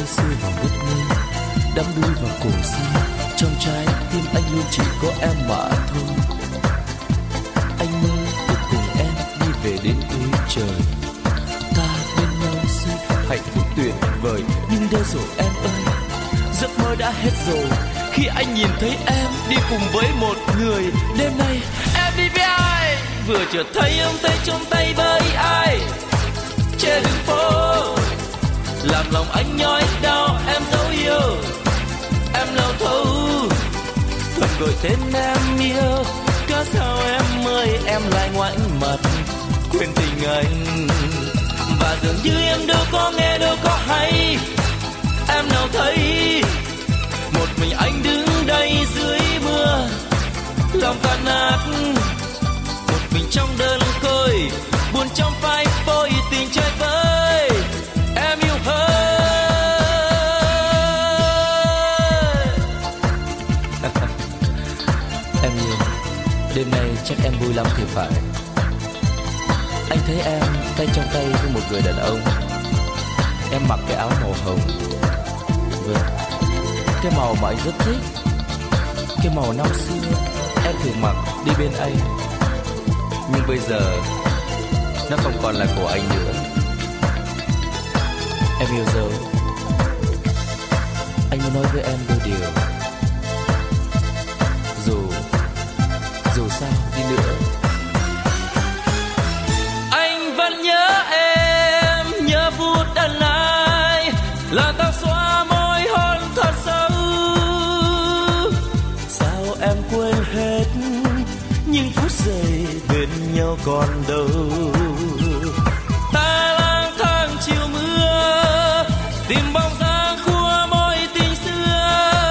xưa vào ngất ngây, đắm đuối vào cổ xưa. Trong trái tim anh luôn chỉ có em mà thôi. Anh mơ được cùng em đi về đến cuối trời, ta bên nhau xưa hạnh phúc tuyệt vời. Nhưng đâu rồi em ơi, giấc mơ đã hết rồi khi anh nhìn thấy em đi cùng với một người. Đêm nay em đi với ai? Vừa chợt thấy ông tay trong tay với ai trên đường phố, làm lòng anh nhói đau. Em dấu yêu, em lâu thấu, thầm gọi tên em yêu. Cớ sao em ơi em lại ngoảnh mặt quên tình anh? Và dường như em đâu có nghe đâu có hay. Em nào thấy một mình anh đứng đây dưới mưa, lòng tan nát một mình trong đơn côi, buồn trong phai phôi tình chơi vơi. Em yêu hơn. Em yêu, đêm nay chắc em vui lắm thì phải. Anh thấy em tay trong tay với một người đàn ông. Em mặc cái áo màu hồng. Vâng, cái màu mà anh rất thích. Cái màu năm xưa em thường mặc đi bên anh. Nhưng bây giờ nó không còn là của anh nữa. Em yêu dấu, anh muốn nói với em đôi điều. Dù sao đi nữa, anh vẫn nhớ em, nhớ phút đàn lại là ta xóa môi hôn thật sâu. Sao em quên hết những phút giây bên nhau còn đâu? Ta lang thang chiều mưa tìm bóng dáng khua môi tình xưa.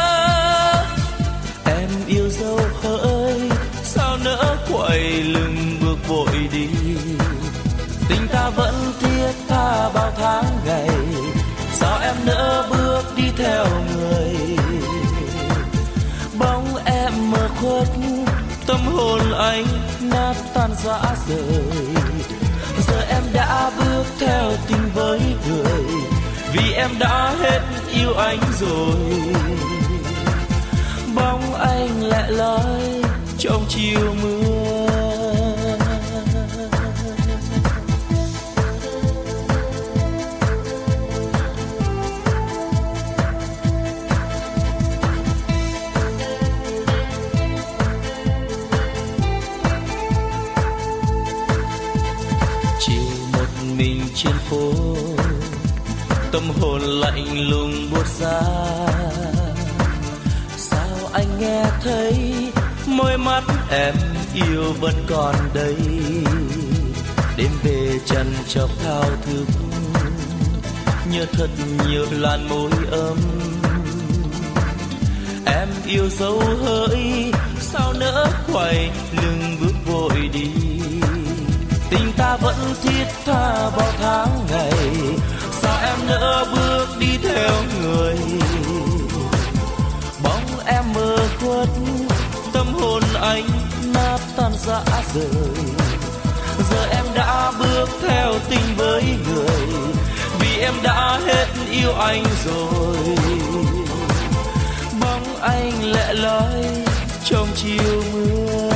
Em yêu dấu hỡi, sao nỡ quay lưng bước vội đi? Tình ta vẫn thiết tha bao tháng ngày, sao em nỡ bước đi theo người? Bóng em mờ khuất, tâm hồn anh nát tan rã rời. Giờ em đã bước theo tình với người, vì em đã hết yêu anh rồi. Bóng anh lẻ loi trong chiều mưa. Chiều một mình trên phố, tâm hồn lạnh lùng buốt giá. Sao anh nghe thấy môi mắt em yêu vẫn còn đây? Đêm về chân chợp thao thức, nhớ thật nhiều làn môi ấm. Em yêu dấu hỡi, sao nỡ quay lưng bước vội đi? Tình ta vẫn thiết tha bao tháng ngày, sao em nỡ bước đi theo người? Bóng em mờ khuất, tâm hồn anh nát tan rã rời. Giờ em đã bước theo tình với người, vì em đã hết yêu anh rồi. Bóng anh lẻ loi trong chiều mưa.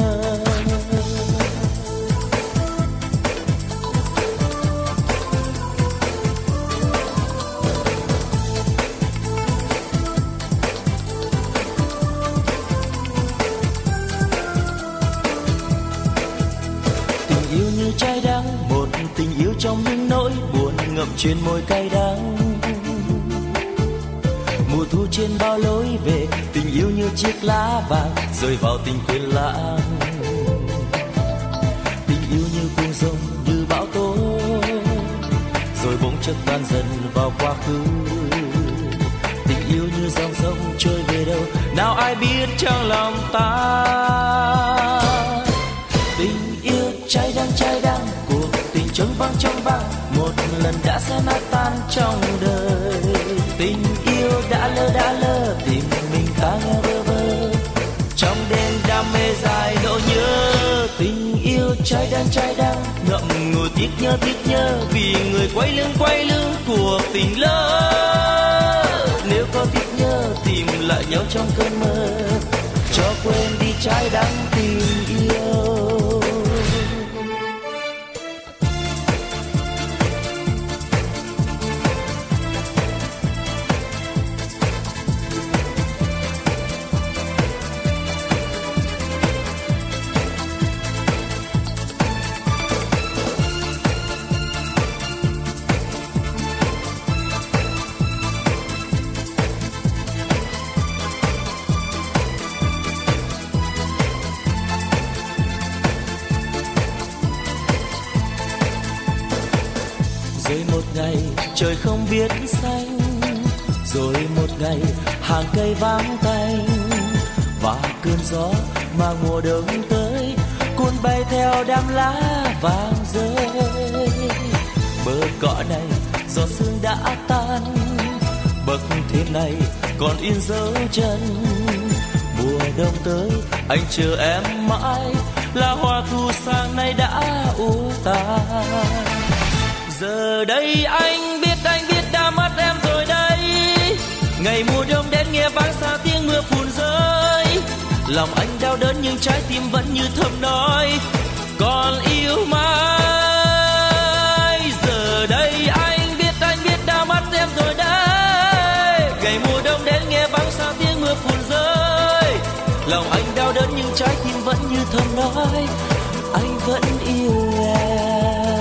Trái đắng, một tình yêu trong những nỗi buồn ngậm trên môi cay đắng. Mùa thu trên bao lối về, tình yêu như chiếc lá vàng rơi vào tình quên lãng. Tình yêu như cuồng rông, như bão tố, rồi bỗng chốc tan dần vào quá khứ. Tình yêu như dòng sông trôi về đâu, nào ai biết trong lòng ta. Trái đắng, cuộc tình trống vắng, một lần đã sẽ nát tan trong đời. Tình yêu đã lỡ, tìm mình ta nghe bơ vơ. Trong đêm đam mê dài nỗi nhớ, tình yêu trái đắng, ngậm ngùi tiếc nhớ, vì người quay lưng cuộc tình lỡ. có tiếc nhớ tìm lại nhau trong cơn mơ, cho quên đi trái đắng tình yêu. Rồi một ngày trời không biết xanh, rồi một ngày hàng cây vắng tanh, và cơn gió mang mùa đông tới cuốn bay theo đám lá vàng rơi. Bờ cỏ này gió sương đã tan, bậc thềm này còn in dấu chân. Mùa đông tới anh chờ em mãi, là hoa thu sang nay đã úa tàn. Giờ đây anh biết đã mất em rồi đây. Ngày mùa đông đến nghe vang xa tiếng mưa phùn rơi. Lòng anh đau đớn nhưng trái tim vẫn như thầm nói còn yêu mãi. Giờ đây anh biết đã mất em rồi đây. Ngày mùa đông đến nghe vang xa tiếng mưa phùn rơi. Lòng anh đau đớn nhưng trái tim vẫn như thầm nói anh vẫn yêu em.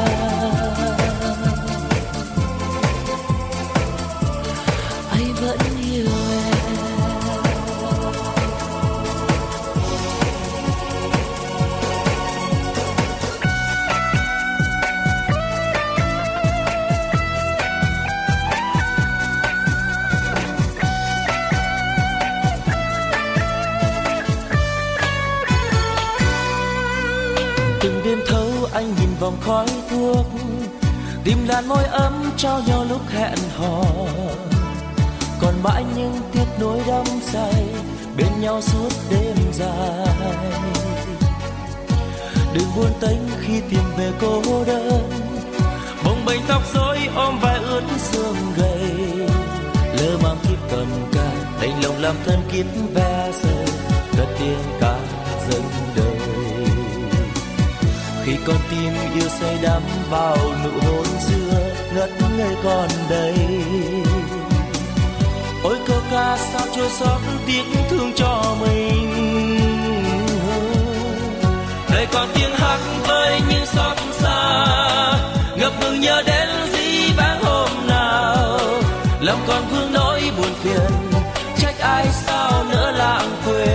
Từng đêm thâu anh nhìn vòng khói thuốc, tìm làn môi ấm trao nhau lúc hẹn hò. Còn mãi những tiếc nỗi đắm say bên nhau suốt đêm dài. Đừng buồn tênh khi tìm về cô đơn, bồng bềnh tóc rối ôm vai ướt sương gầy. Lỡ mang kiếp cầm ca đành lòng làm thân kiếp ve sầu, cất tiếng ca dâng đời. Khi con tim yêu say đắm vào nụ hôn xưa ngất ngây còn đây. Ôi câu ca sao trôi xót tiếc thương cho mình. Đời còn tiếng hát với những xót xa, ngập ngừng nhớ đến dĩ vãng hôm nào. Lòng còn vương nỗi buồn phiền, trách ai sao nỡ lãng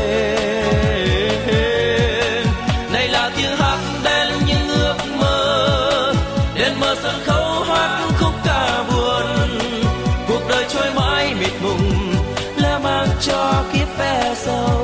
quên. Này là tiếng hát đến những ước mơ, đến mơ sân khấu hát khúc ca buồn. Cuộc đời trôi mãi mịt mùng, là mang cho kiếp ve sầu.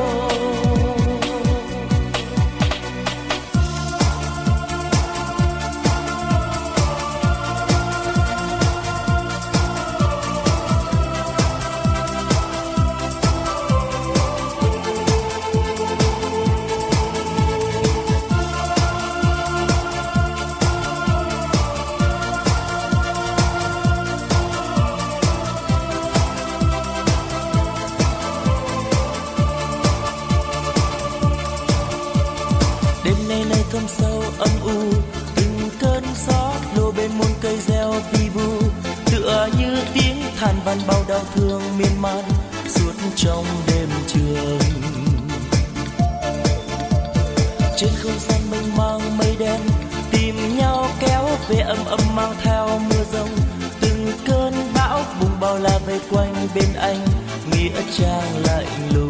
Thâm sâu âm u, từng cơn gió lùa bên muôn cây reo vi vu, tựa như tiếng than van bao đau thương miên man suốt trong đêm trường. Trên không gian mênh mang mây đen tìm nhau kéo về ầm ầm mang theo mưa rông. Từng cơn bão bùng bao la vây quanh bên anh, nghĩa trang lạnh lùng.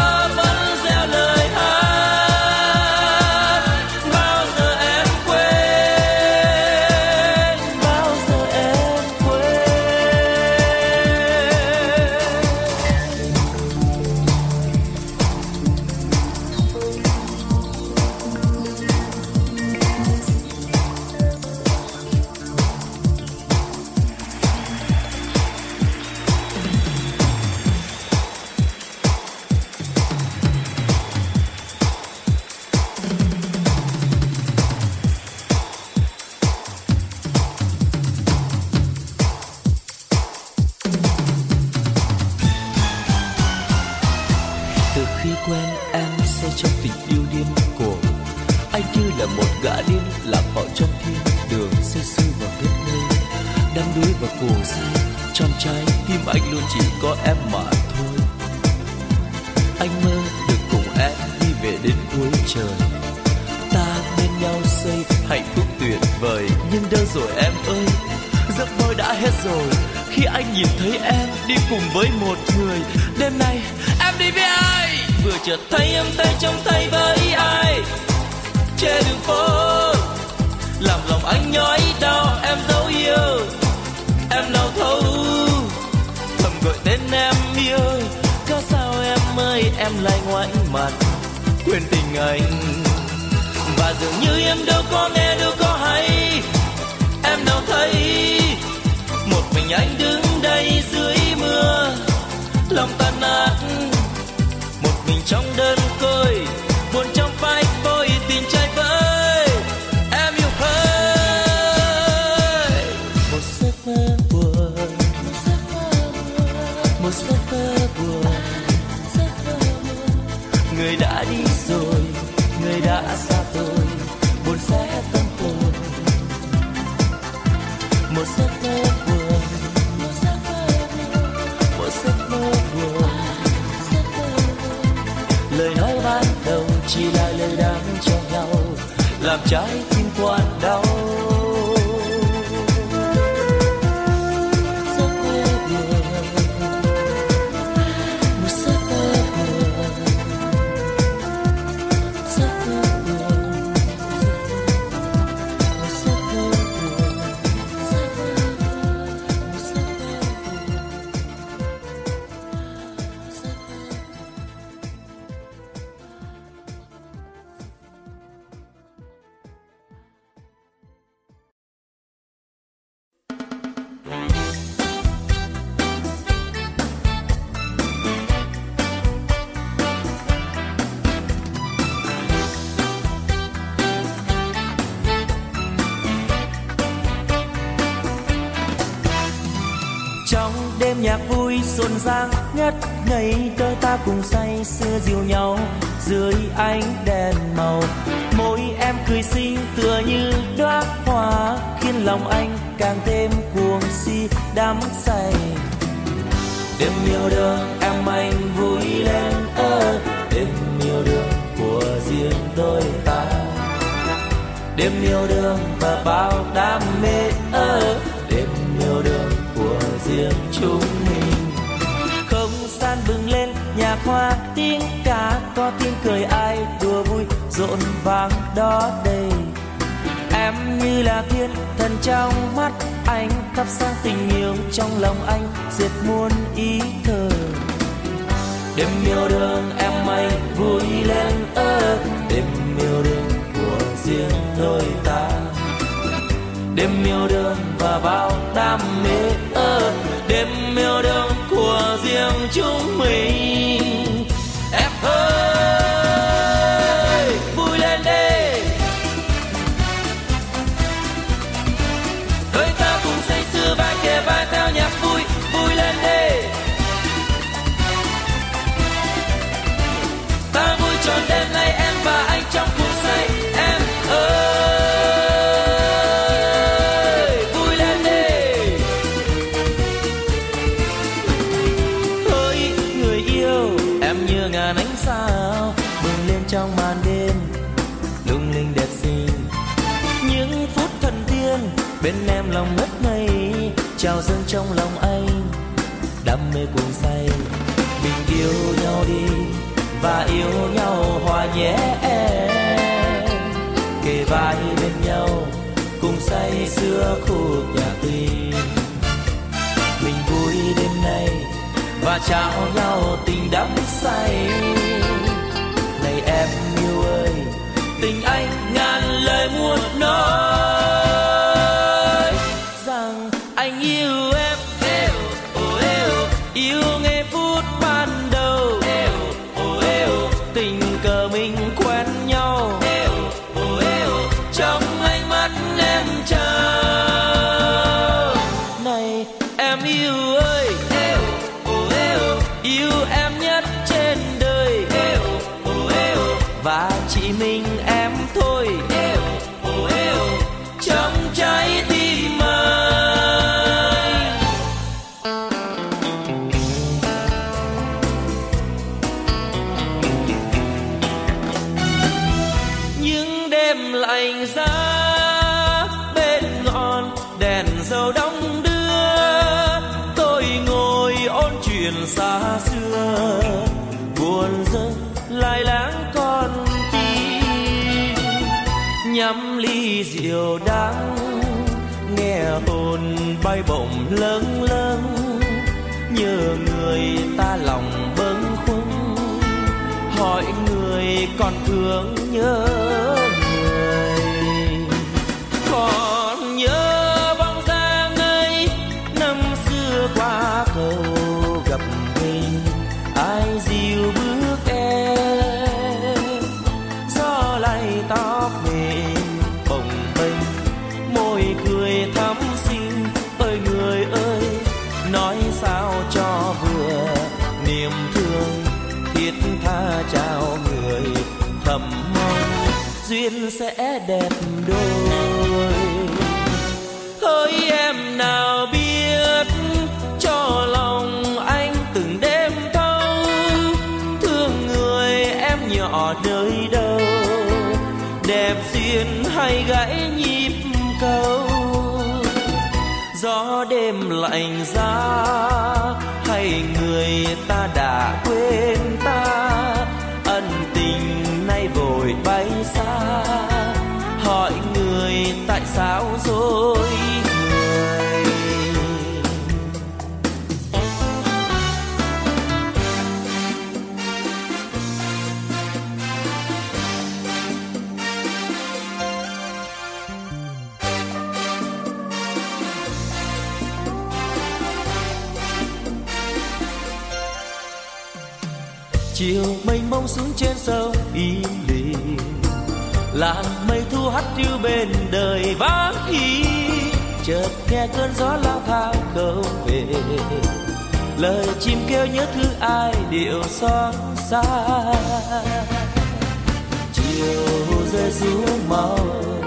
Quên anh luôn chỉ có em mà thôi. Anh mơ được cùng em đi về đến cuối trời, ta bên nhau xây hạnh phúc tuyệt vời. Nhưng đâu rồi em ơi, giấc mơ đã hết rồi khi anh nhìn thấy em đi cùng với một người. Đêm nay em đi với ai? Vừa chợt thấy em tay trong tay với ai trên đường phố, làm lòng anh nhói đau. Em dấu yêu, em đau thấu, thầm gọi tên em yêu. Có sao em ơi, em lại ngoảnh mặt quên tình anh. Và dường như em đâu có nghe, đâu có hay, em đâu thấy một mình anh đứng đây dưới mưa, lòng tan nát. Một mình trong đơn côi, buồn trong phai phôi, tình trai vơi. Em yêu ơi, một giấc mơ buồn, một giấc mơ buồn. Người đã đi rồi, người đã xa tôi, buồn sẽ tâm hồn. Một giấc mơ buồn, một giấc mơ buồn. Lời nói ban đầu chỉ là lời đáng cho nhau, làm trái tim quặn đau. Nhạc vui rộn ràng ngất ngây, đôi ta cùng say sưa dìu nhau dưới ánh đèn màu. Môi em cười xinh tựa như đóa hoa, khiến lòng anh càng thêm cuồng si đắm say. Đêm yêu đương em anh vui lên đêm yêu đương của riêng đôi ta. Đêm yêu đương và bao đam mê đêm yêu đương của riêng chúng mình. Không gian bừng lên nhạc hoa tiếng ca, có tiếng cười ai đùa vui rộn vang đó đây. Em như là thiên thần trong mắt anh, thắp sáng tình yêu trong lòng anh diệt muôn ý thơ. Đêm yêu đương em anh vui lên đêm yêu đương của riêng đôi ta. Đêm yêu đương và bao đam mê đêm yêu đương của riêng chúng mình. Em ơi, vui lên đi, đôi ta cùng say sưa vai kề vai theo nhạc vui. Vui lên đi, ta vui trọn đêm nay em và anh trong cuộc say. Em ơi, vui lên đi. Hỡi người yêu, em như ngàn ánh sao bừng lên trong màn đêm lung linh đẹp xinh. Những phút thần tiên bên em lòng ngất ngây, trào dâng trong lòng anh đam mê cuồng say. Mình yêu nhau đi và yêu nhau hòa nhé em, kề vai bên nhau cùng say sưa khúc nhạc tình. Mình vui đêm nay và trao nhau tình đắm say. Này em yêu ơi, tình anh ngàn lời muốn nói rằng anh yêu em. Yêu nghe phút ban đầu, tình cờ mình quen nhau. Trong ánh mắt em chờ. Này em yêu ơi, yêu em nhất trên đời, và chỉ mình em thôi. thuyền xa xưa, buồn rơi lại lãng con tim. Nhắm ly rượu đắng, nghe hồn bay bổng lâng lâng, nhớ người ta lòng bâng khuâng, hỏi người còn thương nhớ người. Còn nhớ bóng dáng ấy năm xưa qua cầu gặp mình, ai dìu bước em, gió lay tóc mình bồng bềnh, môi cười thắm xinh. Ơi người ơi, nói sao cho vừa, niềm thương thiết tha trao người, thầm mong duyên sẽ đẹp đôi. Hỡi em nào biết cho lòng anh từng đêm thâu, thương người em nhỏ nơi đâu, đẹp duyên hay gãy nhịp câu. Gió đêm lạnh giá hay người ta đã quên ta, ân tình nay vội bay xa, hỏi người tại sao dối người. Chiều mênh mông xuống trên sông im lìm, làn mây thu hắt ru bên đời vắng ý. Chợt nghe cơn gió lang thang không về, lời chim kêu nhớ thương ai điệu xót xa. Chiều rơi xuống màu,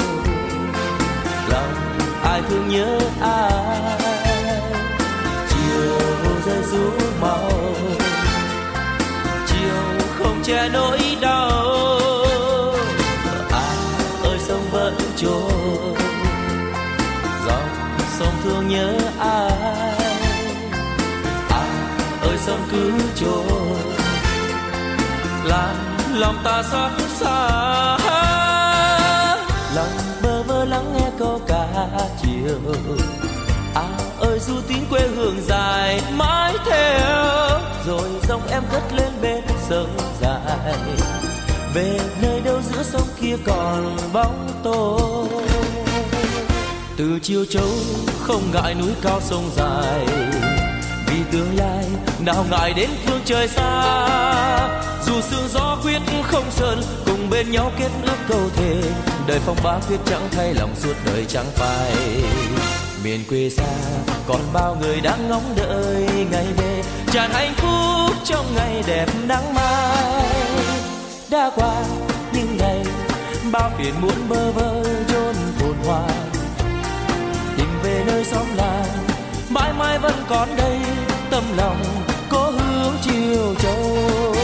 lòng ai thương nhớ ai. Chiều rơi xuống màu, không che nỗi đau. À ơi sông vẫn trôi, dòng sông thương nhớ ai. À ơi sông cứ trôi, làm lòng ta xót xa. Lòng bơ vơ lắng nghe câu ca chiều. À ơi du tín quê hương dài mãi theo, rồi dòng em cất lên bên sông dài, về nơi đâu giữa sông kia còn bóng tôi. Từ chiều châu không ngại núi cao sông dài, vì tương lai nào ngại đến phương trời xa. Dù sương gió quyết không sơn, cùng bên nhau kết ước câu thề, đời phong ba quyết chẳng thay lòng suốt đời chẳng phai. Miền quê xa còn bao người đang ngóng đợi ngày về, tràn hạnh phúc trong ngày đẹp nắng mai. Đã qua những ngày bao phiền muộn bơ vơ chôn phồn hoa, tìm về nơi xóm làng mãi mãi vẫn còn đây, tâm lòng cố hướng chiều châu.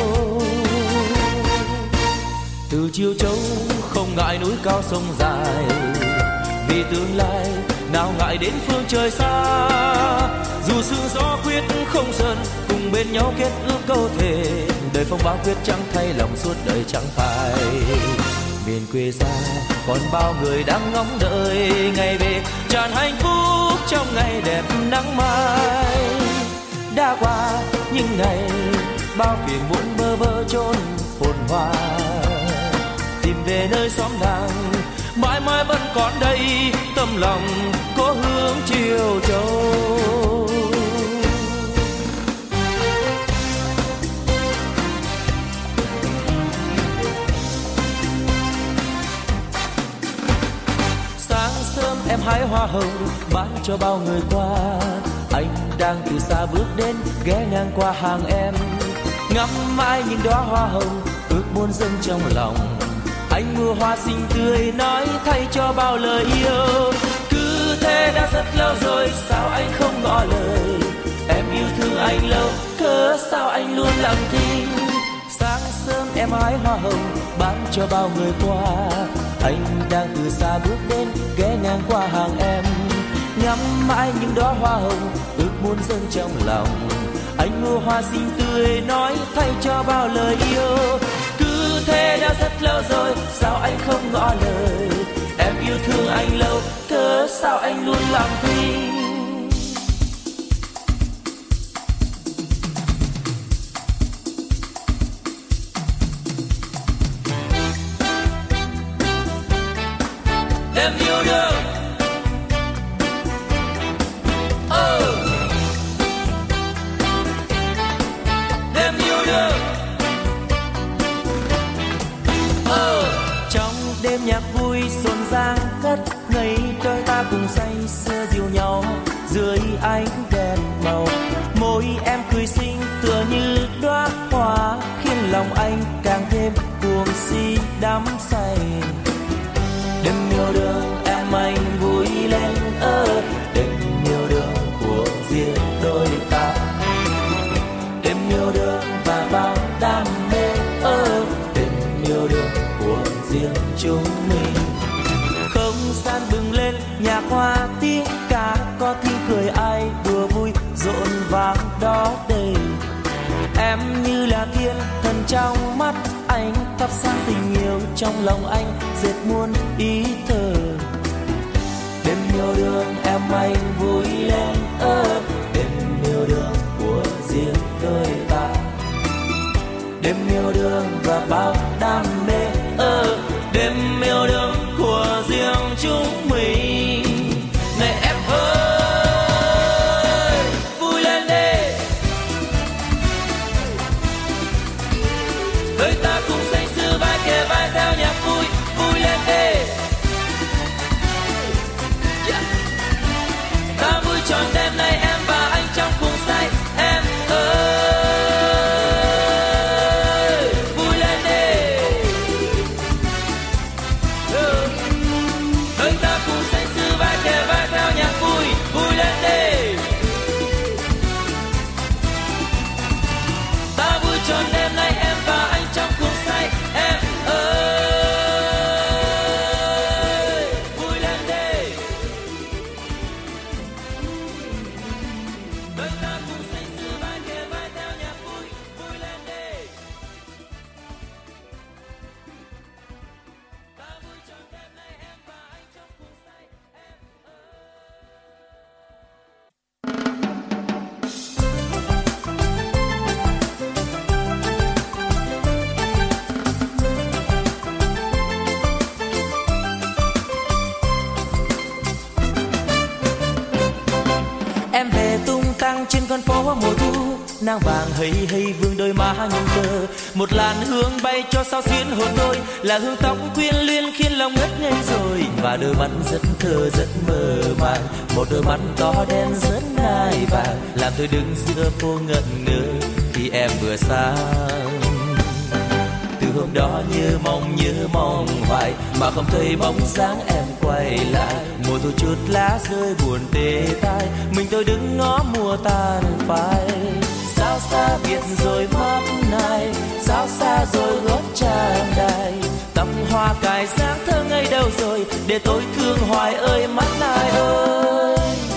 Từ chiều châu không ngại núi cao sông dài, vì tương lai nào ngại đến phương trời xa. Dù sương gió quyết không sơn, cùng bên nhau kết ước câu thề, đời phong ba quyết chẳng thay lòng suốt đời chẳng phai. Miền quê xa còn bao người đang ngóng đợi ngày về, tràn hạnh phúc trong ngày đẹp nắng mai. Đã qua những ngày bao phiền muộn bơ vơ chôn phồn hoa, tìm về nơi xóm làng mãi mãi vẫn còn đây, tâm lòng cố hướng chiều châu. Sáng sớm em hái hoa hồng bán cho bao người qua, anh đang từ xa bước đến ghé ngang qua hàng em, ngắm mãi những đóa hoa hồng ước muốn dâng trong lòng. Anh mua hoa xinh tươi nói thay cho bao lời yêu, cứ thế đã rất lâu rồi sao anh không ngỏ lời. Em yêu thương anh lâu cớ sao anh luôn lặng thinh. Sáng sớm em hái hoa hồng bán cho bao người qua, anh đang từ xa bước đến ghé ngang qua hàng em, ngắm mãi những đóa hoa hồng ước muốn dâng trong lòng. anh mua hoa xinh tươi nói thay cho bao lời yêu. Cứ thế đã rất lâu rồi, sao anh không ngỏ lời? Em yêu thương anh lâu, cớ sao anh luôn lặng thinh? Em yêu đương, em yêu đương. Trong đêm nhạc vui rộn ràng cất ngây, đôi ta cùng say sưa dìu nhau dưới ánh đèn màu. Môi em cười xinh tựa như đóa hoa, khiến lòng anh càng thêm cuồng si đắm say. Đêm yêu đương em anh vui lên đêm yêu đương của riêng đôi ta. Đêm yêu đương và bao đam mê đêm yêu đương của riêng chúng mình. Không gian bừng lên nhạc hoa tiếng ca, có tiếng cười ai đùa vui rộn vang đó đây. Em như là thiên thần trong mắt anh, thắp sáng tình yêu trong lòng anh dệt muôn ý thơ. Đêm yêu đương em anh vui lên đêm yêu đương của riêng đôi ta. Đêm yêu đương và bao đam mê đêm yêu đương của riêng chúng mình. Này em ơi, vui lên đi, đôi ta cùng say sưa vai kề vai theo nhạc vui. Vui lên đi, ta vui trọn đêm nay em và anh trong cùng say. Em ơi, vui lên đi, đôi ta cùng say sưa vai kề vai theo nhạc vui. Vui lên đi, ta vui trọn đêm nay em và anh trong cùng say. Em ơi, vui lên đi, đôi ta cùng say sưa vai kề vai theo nhạc vui. Vui lên đi, ta vui trọn đêm nay em và anh trong cùng say. Em Em về tung tăng trên con phố mùa thu, nàng vàng hây hây vương đôi má nhung tơ. Một làn hương bay cho sao xuyến hồn tôi, là hương tóc quyến luyến khiến lòng ngất ngây rồi. Và đôi mắt rất thơ rất mơ màng, một đôi mắt to đen rất nai vàng, làm tôi đứng giữa phố ngẩn ngơ khi em vừa sang. Từ hôm đó nhớ mong hoài, mà không thấy bóng dáng em quay lại. Mùa thu chút lá rơi buồn tê tai, mình tôi đứng ngó mùa tàn phai. Sao xa biệt rồi mắt này, sao xa rồi gót tràn đài. Tầm hoa cài dáng thơ ngây đâu rồi, để tôi thương hoài ơi mắt này ơi.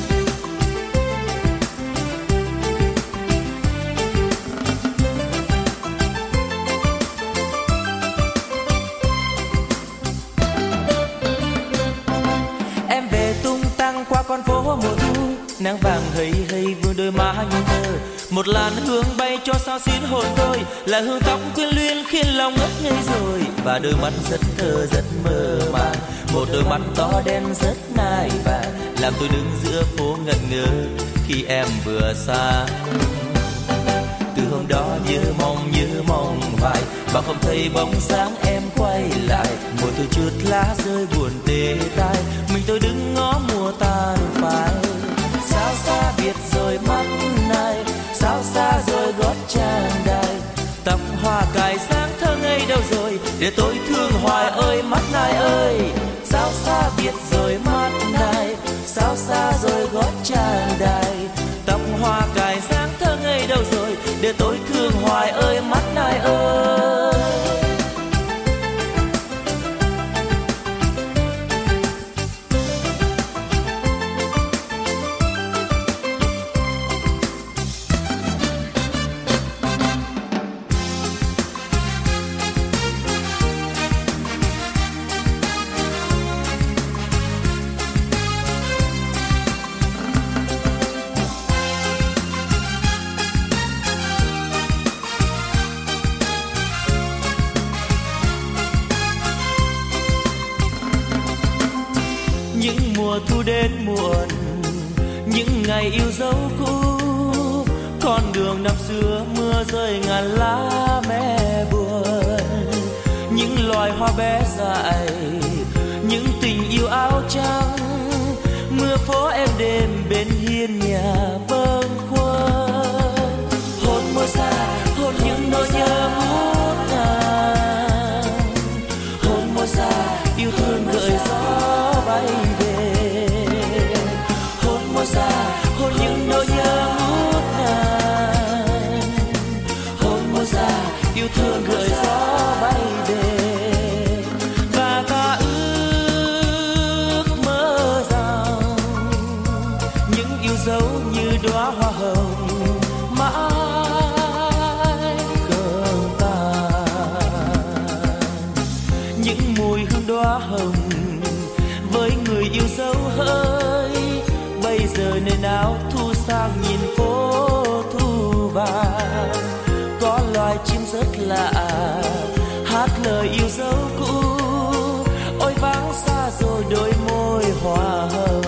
Em về tung tăng qua con phố mùa thu, nắng vàng hây hây vương đôi má nhung tơ. Một làn hương bay cho sao xuyến hồn tôi, là hương tóc quyến luyến khiến lòng ngất ngây rồi. Và đôi mắt rất thơ rất mơ màng, một đôi mắt to đen rất nai vàng, làm tôi đứng giữa phố ngẩn ngơ khi em vừa sang. Từ hôm đó nhớ mong hoài, và không thấy bóng dáng em quay lại. Mùa thu chút lá rơi buồn tê tai, mình tôi đứng ngó mùa tàn phai. Sao xa biệt rồi mắt này, sao xa rồi gót tràn đài. Tầm hoa cài dáng thơ ngây đâu rồi, để tôi thương hoài ơi mắt này ơi. Sao xa biệt rồi mắt này, sao xa rồi gót tràn đài. Tầm hoa cài dáng thơ ngây đâu rồi, để tôi thương hoài ơi mắt này ơi. mùa thu đến muộn, những ngày yêu dấu cũ, con đường năm xưa mưa rơi ngàn lá mẹ buồn, những loài hoa bé dại, những tình yêu áo trắng, mưa phố êm đêm bên hiên nhà bâng khuâng. Hôn mưa xa, hôn những nỗi nhớ ngút ngàn, hôn mưa xa, yêu thương gợi gió bay về. Hôn mưa xa, hôn những nỗi nhớ ngút ngàn, hôn mưa xa, yêu thương gợi gió bay về. Và ta ước mơ rằng những yêu dấu như đóa hoa hồng mãi không tàn. Những mùi hương đóa hồng với người yêu dấu hỡi, bây giờ nơi nào thu sang nhìn phố thu vàng. Có loài chim rất lạ hát lời yêu dấu cũ, ôi vắng xa rồi đôi môi hoa hồng.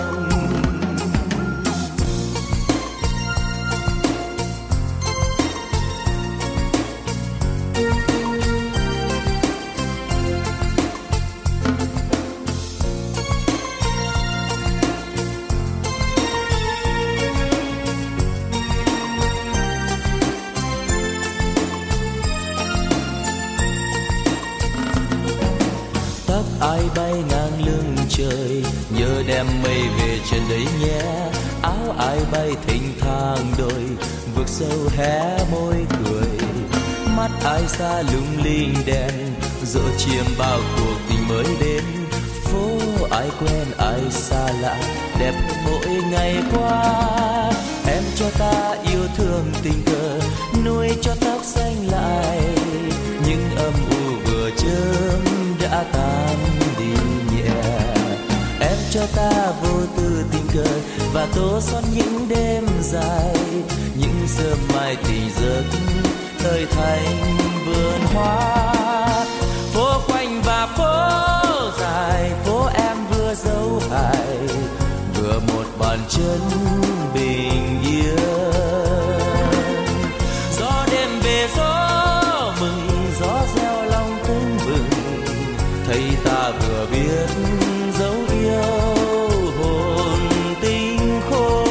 Ai bay ngang lưng trời, nhớ đem mây về trên đấy nhé. Áo ai bay thênh thang đôi, vực sâu hé môi cười. Mắt ai xa lung linh đèn, dỗ chiêm bao cuộc tình mới đến. Phố ai quen ai xa lạ, đẹp mỗi ngày qua. Em cho ta yêu thương tình cờ, nuôi cho tóc xanh lại. Những âm u vừa chớm đã tan đi nhẹ. Em cho ta vô tư tình cờ và tô son những đêm dài, những sớm mai tình giấc thời thành vườn hoa. Phố quanh và phố dài, phố em vừa dấu hài, vừa một bàn chân bình yên. Gió đêm về gió mừng, gió reo lòng tưng bừng, thấy ta vừa biết dấu yêu hồn tinh khô.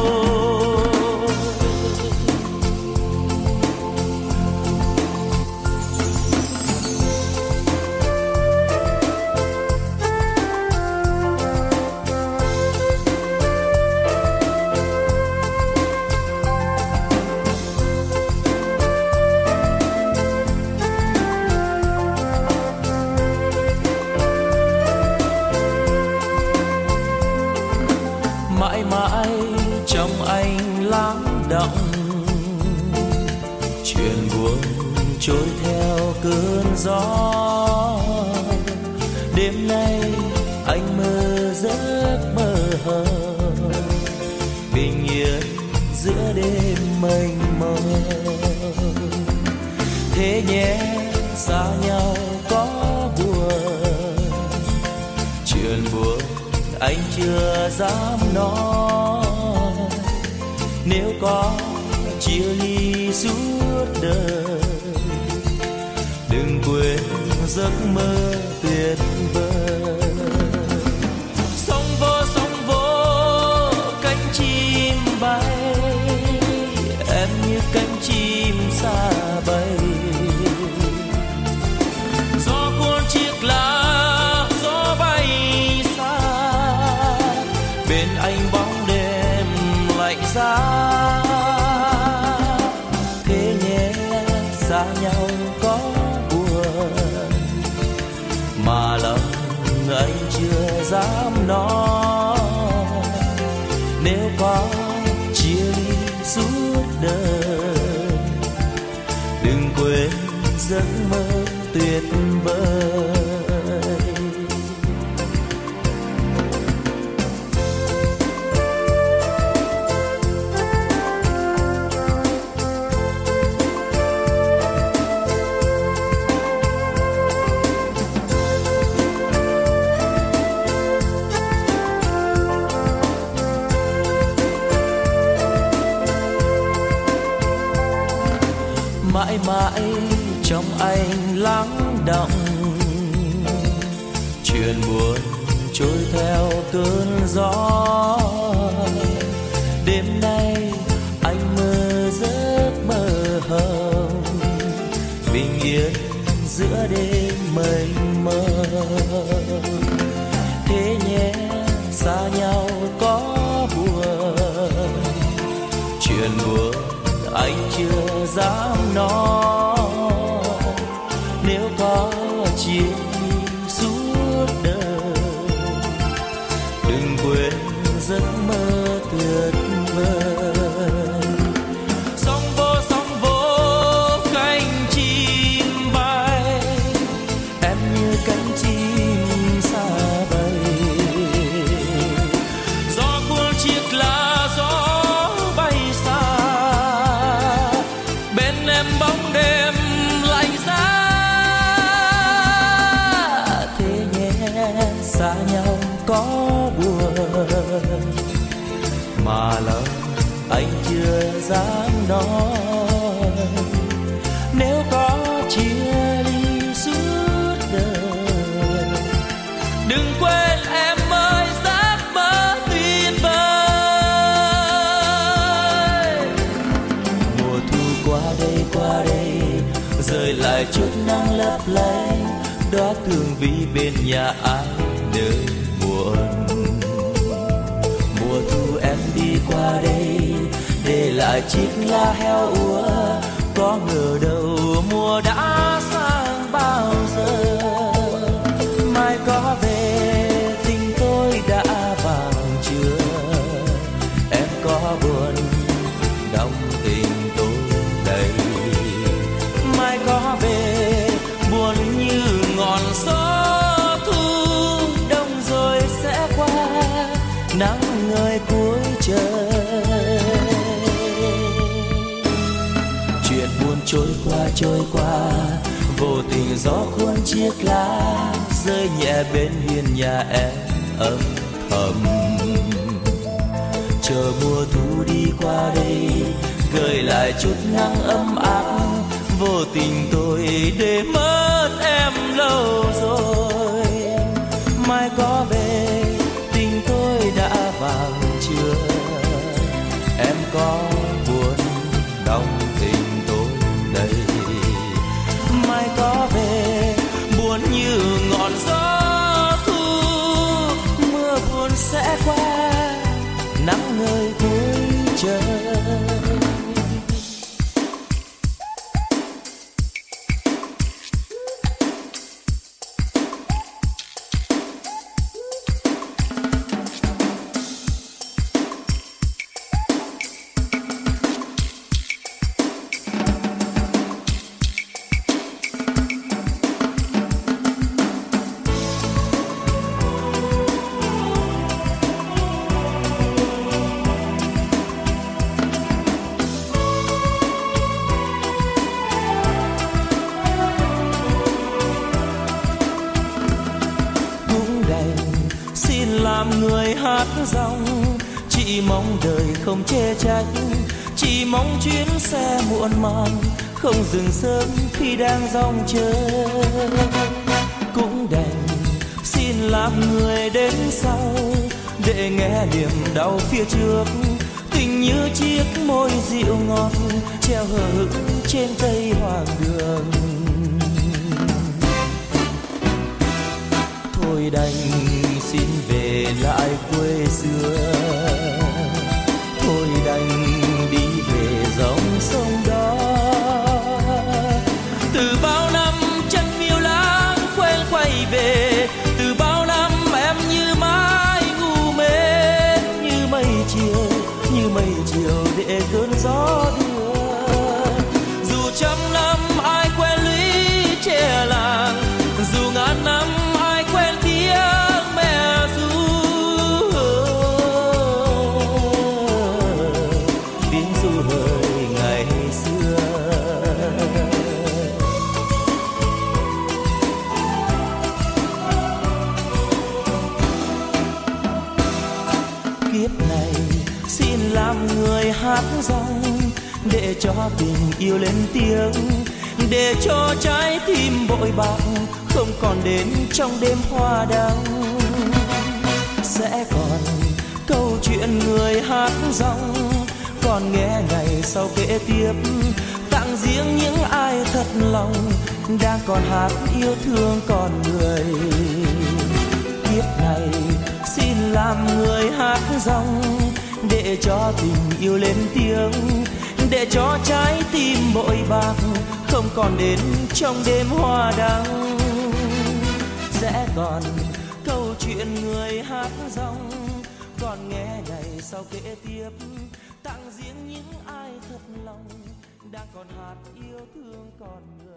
Mãi mãi trong anh lắng đọng, chuyện buồn trôi theo cơn gió. Đêm nay anh mơ giấc mơ hờ, bình yên giữa đêm mênh mông. Thế nhé xa nhau có buồn, chuyện buồn anh chưa dám nói. Nếu có chia ly suốt đời, đừng quên giấc mơ tuyệt vời. Sóng vô cánh chim bay, em như cánh chim xa bay. Gió cuốn chiếc lá, gió bay xa, bên anh bóng đêm lạnh giá. Thế nhé xa nhau có buồn, mà lòng anh chưa dám nói. Nếu có chia ly suốt đời, đừng quên giấc mơ tuyệt vời. mãi mãi trong anh lắng đọng. Chuyện buồn trôi theo cơn gió. Đêm nay anh mơ giấc mơ hồng, bình yên giữa đêm mênh mông. Thế nhé xa nhau có buồn, chuyện buồn anh chưa dám nói. Nếu có chia suốt đời, đừng quên giấc mơ tuyệt vời. Sóng vô cánh chim bay, em như cánh chim xa bay. Gió cuốn chiếc lá gió bay xa, bên em bóng đêm lạnh giá. Thế nhé xa nhau có buồn, mà lòng anh chưa dám nói. Nếu có chia ly suốt đời, đừng quên em ơi giấc mơ tuyệt vời. Mùa thu qua đây rơi lại chút nắng lấp lánh, đó thương vì bên nhà ai nơi buồn. Mùa thu em đi qua đây để lại chiếc lá heo úa, có ngờ đâu mùa đã sang bao giờ. Mai có về tình tôi đã vàng chưa, em có buồn đong tình tôi đây. Mai có về buồn như ngọn gió thu, đông rồi sẽ qua nắng ngời cuối trời. Chuyện buồn trôi qua vô tình gió cuốn chiếc lá, rơi nhẹ bên hiên nhà em âm thầm. Chờ mùa thu đi qua đây gợi lại chút nắng ấm áp, vô tình tôi để mất em lâu rồi. Mai có về tình tôi đã vàng chưa, em có buồn đong tình tôi đây. Mai có về buồn như ngọn gió thu, mưa buồn sẽ qua nắng ngời cuối trời. Người hát dòng chỉ mong đời không chê trách, chỉ mong chuyến xe muộn màng không dừng sớm khi đang dòng chờ. Cũng đành xin làm người đến sau để nghe niềm đau phía trước, tình như chiếc môi dịu ngọt treo hờ hững trên cây hoàng đường. Thôi đành xin về lại quê xưa, thôi đành đi về dòng sông đó. Từ bao năm chân phiêu lãng quên quay về, từ bao năm em như mãi ngu mê, như mây chiều để cơn gió đưa. Dù trăm năm ai quen lũy trẻ làng, dù ngàn năm ai quen tiếng mẹ ru, để cho tình yêu lên tiếng, để cho trái tim bội bạc không còn đến trong đêm hoa đăng. Sẽ còn câu chuyện người hát dòng, còn nghe ngày sau kể tiếp, tặng riêng những ai thật lòng đang còn hát yêu thương con người. Kiếp này xin làm người hát dòng, để cho tình yêu lên tiếng, để cho trái tim bội bạc không còn đến trong đêm hoa đăng. Sẽ còn câu chuyện người hát dòng, còn nghe ngày sau kể tiếp, tặng riêng những ai thật lòng đang còn hát yêu thương con người.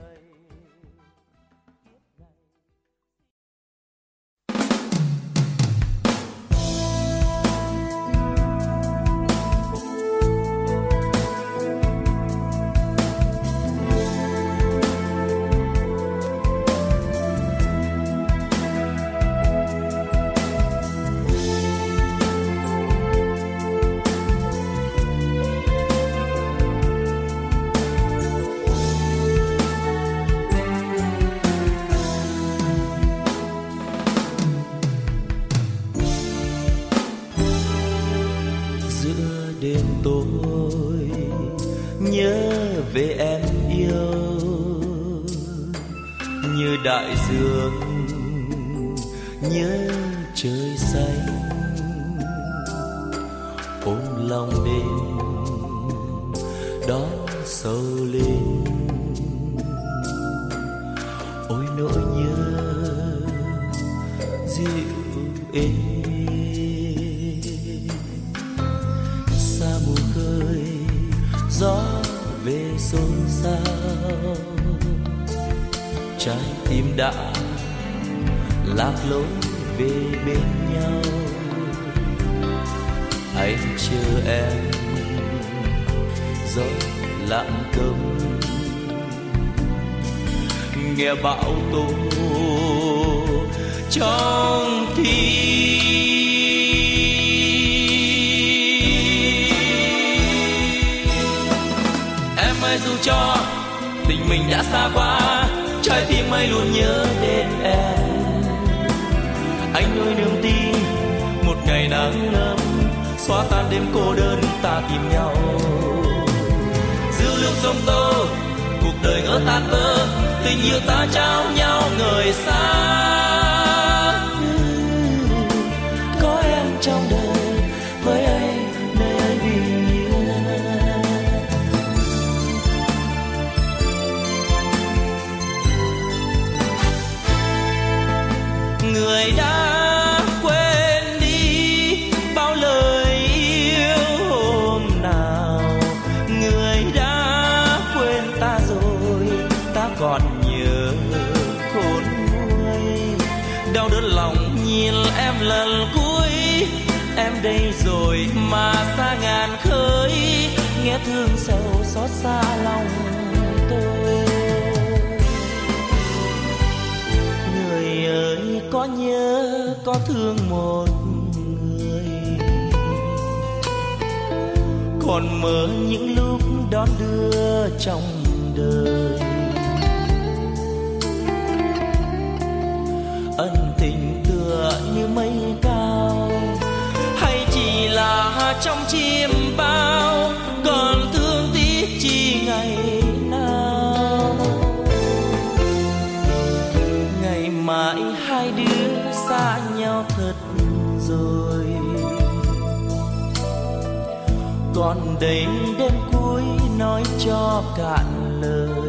Tôi nhớ về em yêu như đại dương, nhớ trời xanh, ôm lòng đêm đón sầu lên. Ôi nỗi nhớ dịu êm, gió về xôn xao, trái tim đã lạc lối về bên nhau. Anh chờ em gió lặng câm, nghe bão tố trong tim. Dù cho tình mình đã xa quá, trái tim ấy luôn nhớ đến em. Anh nuôi niềm tin một ngày nắng ấm, xóa tan đêm cô đơn ta tìm nhau. Giữa lưng sông Tô cuộc đời ngỡ tan vỡ, tình yêu ta trao nhau người xa. Có em trong đời với anh, nơi anh bình yên. Người đã quên đi bao lời yêu hôm nào, người đã quên ta rồi, ta còn nhớ khôn nguôi. Đau đớn lòng nhìn em lần cuối, em đây rồi mà xa ngàn khơi, nghe thương sầu xót xa lòng tôi. Người ơi có nhớ có thương một người, còn mơ những lúc đón đưa trong đời. Ân tình tựa như mây cao, hay chỉ là trong chim bao, còn thương tiếc chi ngày nào. Ngày mãi hai đứa xa nhau thật rồi, còn đây đêm cuối nói cho cạn lời.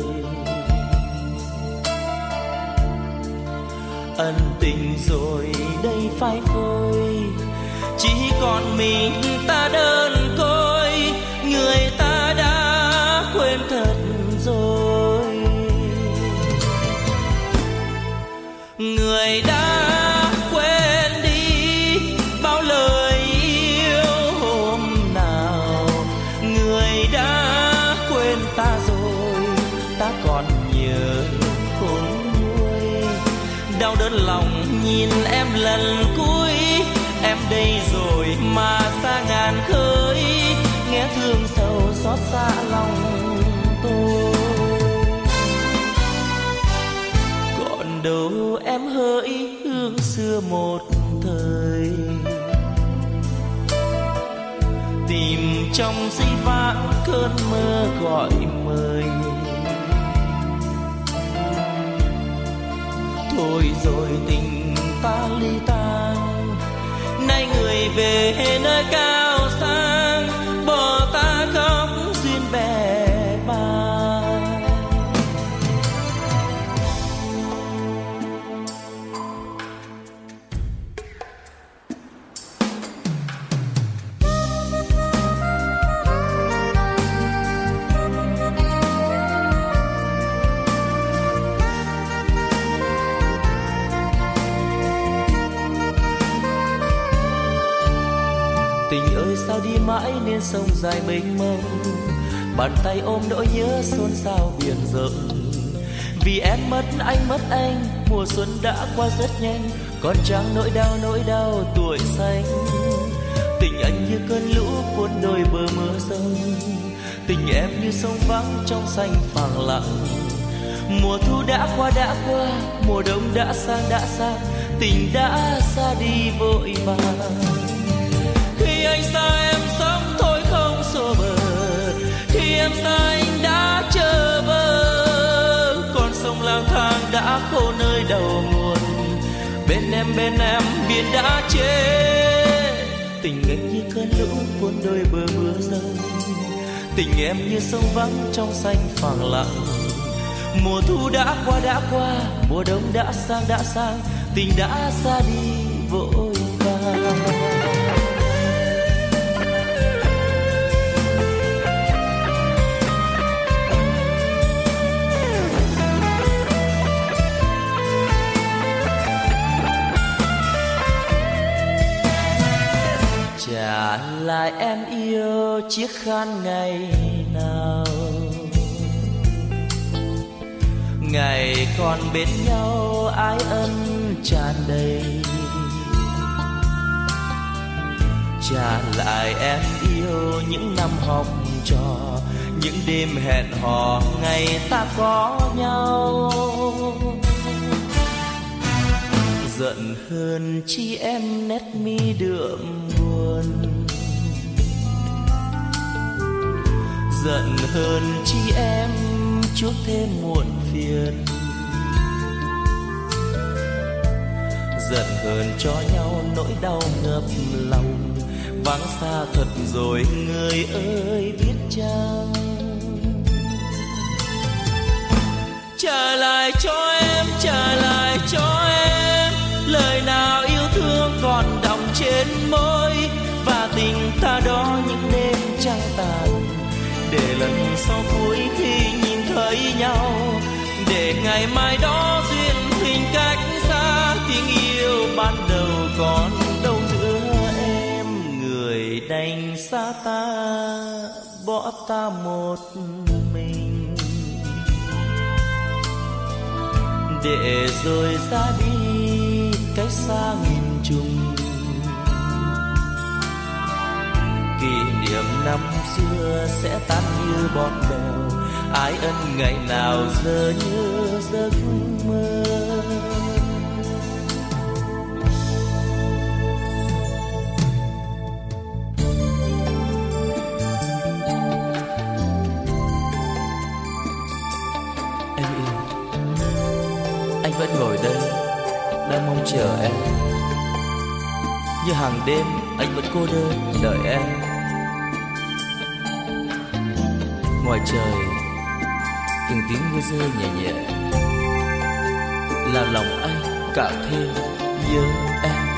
Ân tình rồi đây phai phôi, chỉ còn mình ta đơn côi, người ta đã quên thật rồi. Người đã quên đi bao lời yêu hôm nào, người đã quên ta rồi, ta còn nhớ khôn nguôi. Đau đớn lòng nhìn em lần cuối, em đây rồi mà xa ngàn khơi, nghe thương sầu xót xa lòng tôi. Còn đâu em hỡi hương xưa một thời, tìm trong giây vãng cơn mơ gọi mời. Thôi rồi tình ta ly tan, nay người về nơi cao sang, bỏ ta khóc duyên bè bàng. Tình ơi sao đi mãi nên sông dài mênh mông, bàn tay ôm nỗi nhớ xôn xao biển rộng. Vì em mất anh mất anh, mùa xuân đã qua rất nhanh, còn chẳng nỗi đau tuổi xanh. Tình anh như cơn lũ cuốn đôi bờ mưa rông, tình em như sông vắng trong xanh phẳng lặng. Mùa thu đã qua, mùa đông đã sang, tình đã xa đi vội vàng. Khi anh xa em sống thôi không xô bờ, khi em xa anh đã chờ vơ. Con sông lang thang đã khô nơi đầu nguồn, bên em biển đã chết. Tình anh như cơn lũ cuốn đôi bờ mưa rông, tình em như sông vắng trong xanh phẳng lặng. Mùa thu đã qua, mùa đông đã sang, tình đã xa đi vội vàng. Trả lại em yêu chiếc khăn ngày nào, ngày còn bên nhau ái ân tràn đầy. Trả lại em yêu những năm học trò, những đêm hẹn hò ngày ta có nhau. Giận hơn chi em nét mi đượm buồn, giận hơn chi em chuốc thêm muộn phiền. Giận hơn cho nhau nỗi đau ngập lòng, vắng xa thật rồi người ơi biết chăng. Trả lại cho em, trả lại cho em lời nào yêu thương còn đọng trên môi, và tình ta đó những đêm trăng tàn. Để lần sau cuối khi nhìn thấy nhau, để ngày mai đó duyên tình cách xa, tình yêu ban đầu còn đâu nữa em. Người đành xa ta, bỏ ta một mình, để rồi ra đi cách xa nghìn trùng. Kỷ niệm năm xưa sẽ tan như bọt bèo, ái ân ngày nào giờ như giấc mơ. Em yêu, anh vẫn ngồi đây đang mong chờ em. Như hàng đêm anh vẫn cô đơn đợi em. Ngoài trời từng tiếng mưa rơi nhẹ nhẹ, làm lòng anh càng thêm nhớ em.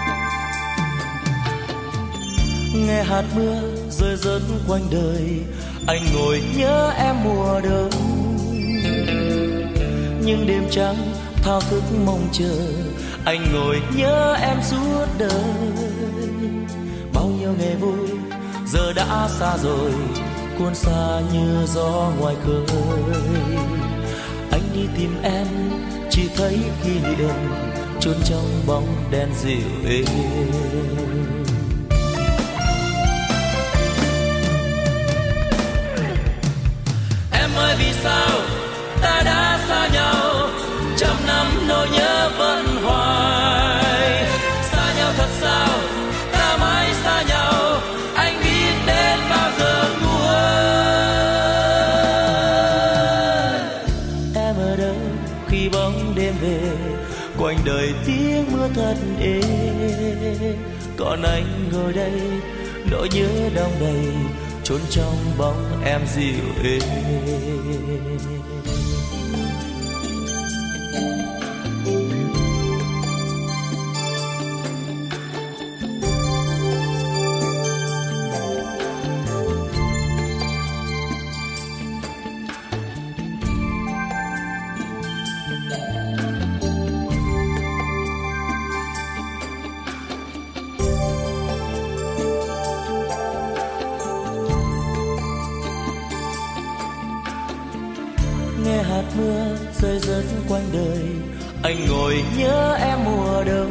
Nghe hạt mưa rơi rớt quanh đời, anh ngồi nhớ em mùa đông. Nhưng đêm trắng thao thức mong chờ, anh ngồi nhớ em suốt đời. Bao nhiêu ngày vui giờ đã xa rồi, cuốn xa như gió ngoài khơi. Anh đi tìm em chỉ thấy kỷ niệm chôn trong bóng đèn dịu êm. ơi vì sao ta đã xa nhau, trăm năm nỗi nhớ vẫn hoài. Xa nhau thật sao, ta mãi xa nhau, anh biết đến bao giờ nguôi. Em ở đâu khi bóng đêm về, quanh đời tiếng mưa thật êm. Còn anh ngồi đây nỗi nhớ đong đầy, trốn trong bóng em dịu êm. Nghe hạt mưa rơi rớt quanh đời, anh ngồi nhớ em mùa đông.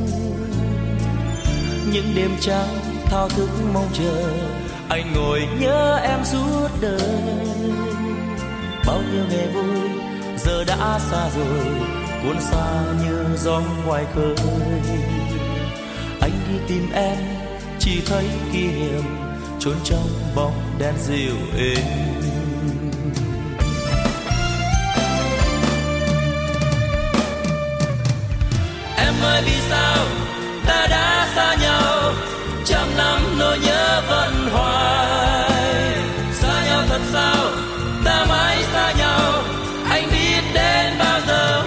Những đêm trắng thao thức mong chờ, anh ngồi nhớ em suốt đời. Bao nhiêu ngày vui giờ đã xa rồi, cuốn xa như gió ngoài khơi. Anh đi tìm em chỉ thấy kỷ niệm, trốn trong bóng đen dịu êm. Em ơi vì sao ta đã xa nhau, trăm năm nỗi nhớ vẫn hoài. Xa nhau thật sao, ta mãi xa nhau, anh biết đến bao giờ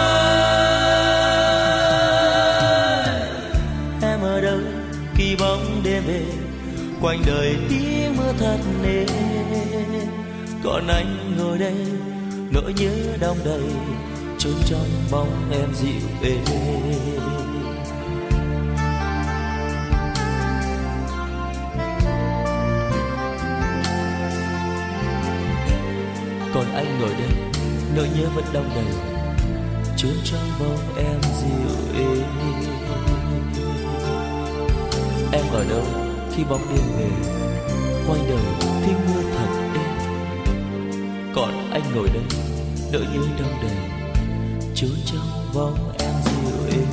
nguôi. Em ở đâu khi bóng đêm về, quanh đời tiếng mưa thật êm. Còn anh ngồi đây nỗi nhớ đong đầy, trốn trong bóng em dịu êm. Còn anh ngồi đây nỗi nhớ vẫn đong đầy, trốn trong bóng em dịu êm. Em ở đâu khi bóng đêm về, quanh đời tiếng mưa thật êm. Còn anh ngồi đây nỗi nhớ đong đầy, trốn trong bóng em dịu êm.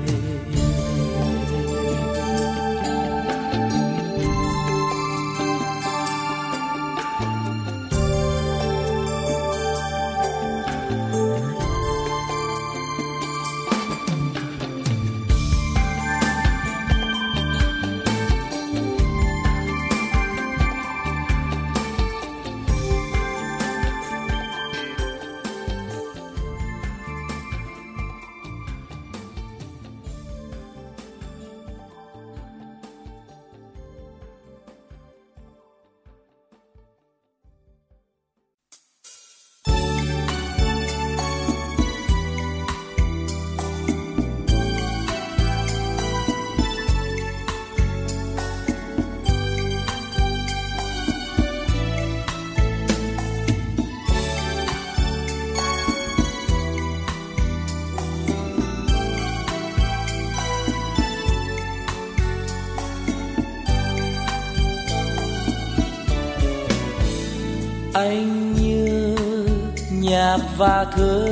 Anh như nhạc và thơ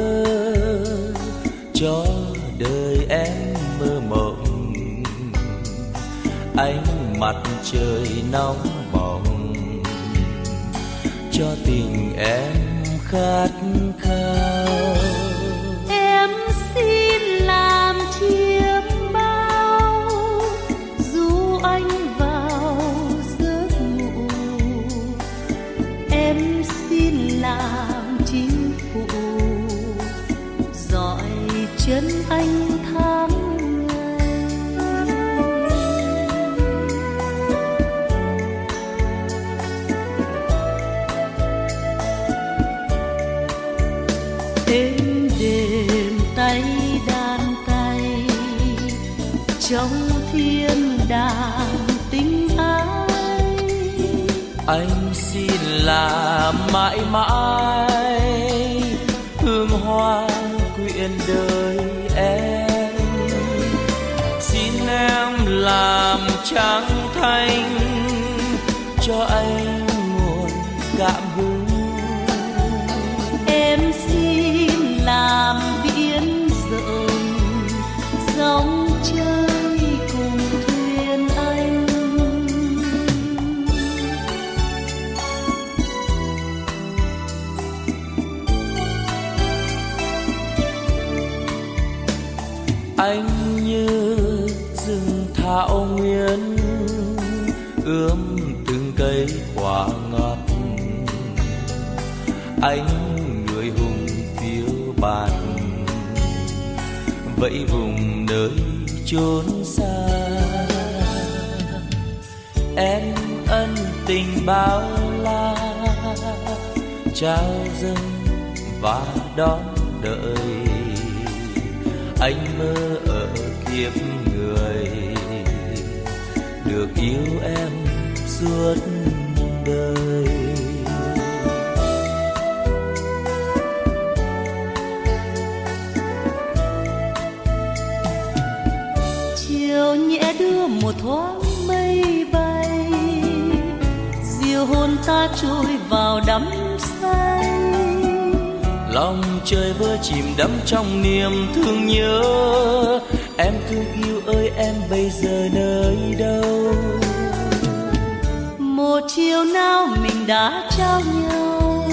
cho đời em mơ mộng. Ánh mặt trời nóng bỏng cho tình em khát khao. Em xin làm chiêm bao dù anh vào giấc ngủ. Em xin làm chinh phụ dõi chân anh tháng ngày. Êm đềm tay đàn cày trong thiên đàng tình ai. Anh xin làm mãi mãi hương hoa quyện đời em. Xin em làm trắng thanh cho anh nguồn cảm hứng. Anh như rừng thảo nguyên ươm từng cây quả ngọt. Anh người hùng phiêu bạt vẫy vùng nơi chốn xa. Em ân tình bao la trao dâng và đón đợi. Anh mơ ở kiếp người được yêu em suốt đời. Chiều nhẹ đưa một thoáng mây bay, diều hồn ta trôi vào đắm say. Lòng trời vơi chìm đắm trong niềm thương nhớ. Em thương yêu ơi em bây giờ nơi đâu? Một chiều nào mình đã trao nhau,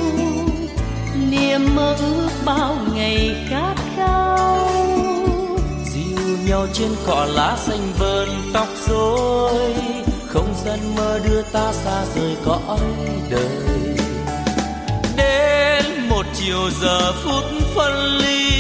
niềm mơ ước bao ngày khát khao. Dìu nhau trên cỏ lá xanh vờn tóc rối, không gian mơ đưa ta xa rời cõi đời. Đến một chiều giờ phút phân ly,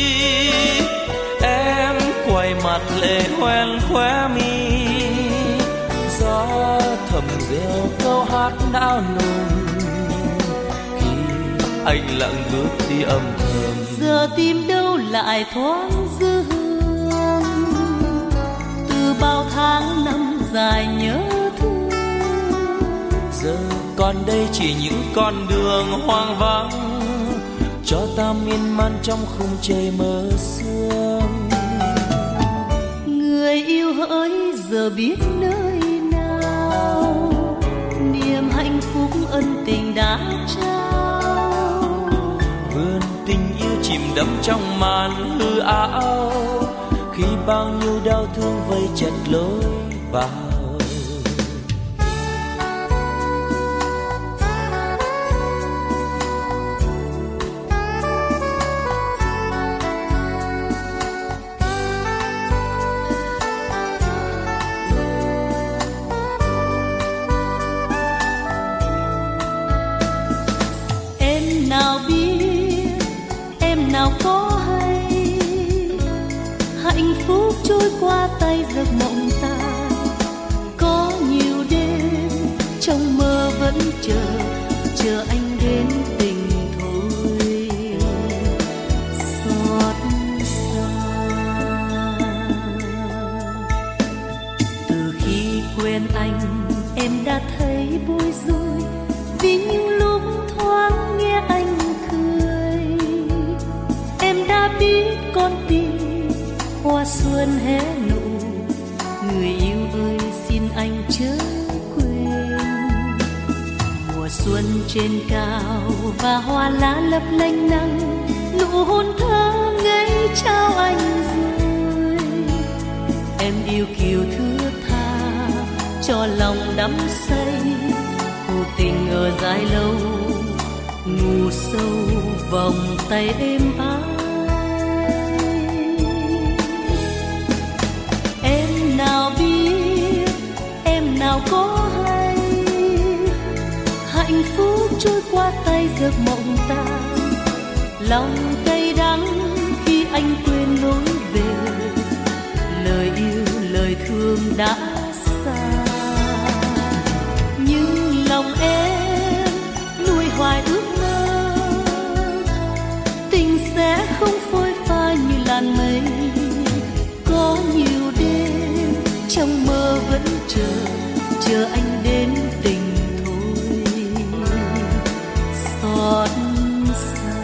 em quay mặt lệ hoen khóe mi. Gió thầm reo câu hát não nùng khi anh lặng bước đi âm thầm. Giờ tìm đâu lại thoáng dư hương từ bao tháng năm dài nhớ thương. Giờ còn đây chỉ những con đường hoang vắng, cho ta miên man trong khung trời mơ sương. Người yêu hỡi giờ biết nơi nào, niềm hạnh phúc ân tình đã trao. Vườn tình yêu chìm đắm trong màn hư ảo, khi bao nhiêu đau thương vây chặt lối vào. Nào có hay hạnh phúc trôi qua tay giấc mộng ta. Có nhiều đêm trong mơ vẫn chờ anh đến tình thôi xót xa. Từ khi quen anh em đã thấy bối rối, vì những lúc thoáng nghe anh đã biết con tim hoa xuân hé nụ. Người yêu ơi xin anh chớ quên, mùa xuân trên cao và hoa lá lấp lánh nắng, nụ hôn thơ ngây trao anh rồi. Em yêu kiều thưa tha cho lòng đắm say, cuộc tình ở dài lâu ngủ sâu vòng tay êm ái. Nào biết em nào có hay hạnh phúc trôi qua tay giấc mộng ta. Lòng cay đắng khi anh quên lối về, lời yêu lời thương đã xa. Nhưng lòng em nuôi hoài ước mơ, tình sẽ không phôi pha như làn mây. Có nhiều đêm trong mơ vẫn chờ anh đến tình thôi xót xa.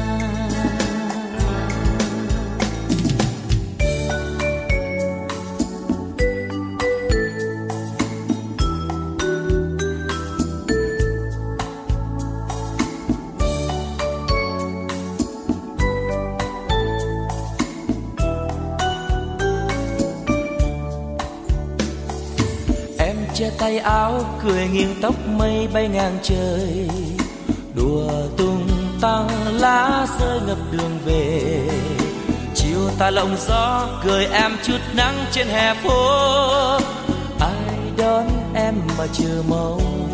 che tay áo cười nghiêng tóc mây bay ngang trời, đùa tung tăng lá rơi ngập đường về. Chiều ta lộng gió gửi em chút nắng trên hè phố. Ai đón em mà chờ mong,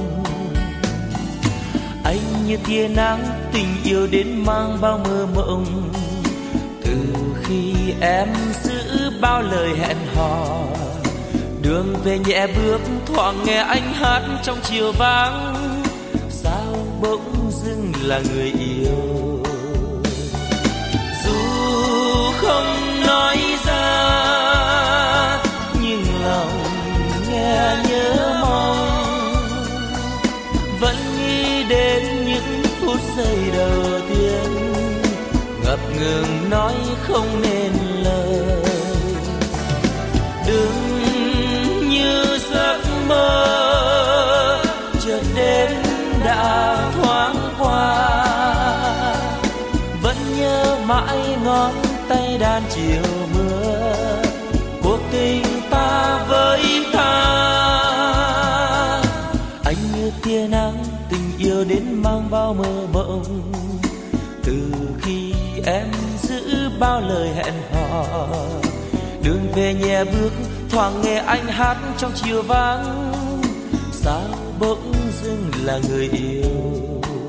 anh như tia nắng tình yêu đến mang bao mơ mộng. Từ khi em giữ bao lời hẹn hò, đường về nhẹ bước thoảng nghe anh hát trong chiều vắng. Sao bỗng dưng là người yêu, dù không nói ra nhưng lòng nghe nhớ mong. Vẫn nghĩ đến những phút giây đầu tiên, ngập ngừng nói không nên lời. Đừng như giấc mơ chợt đến đã thoáng qua, vẫn nhớ mãi ngón tay đan chiều mưa cuộc tình ta với ta. Anh như tia nắng tình yêu đến mang bao mơ mộng. Từ khi em giữ bao lời hẹn hò, đường về nhẹ bước thoảng nghe anh hát trong chiều vắng. Sao bỗng dưng là người yêu,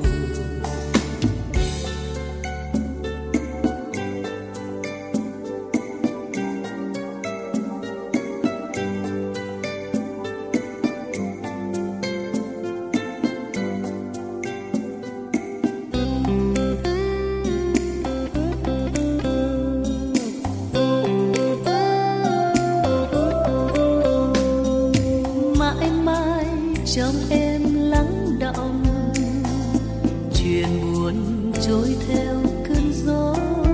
trong em lắng đọng chuyện buồn trôi theo cơn gió.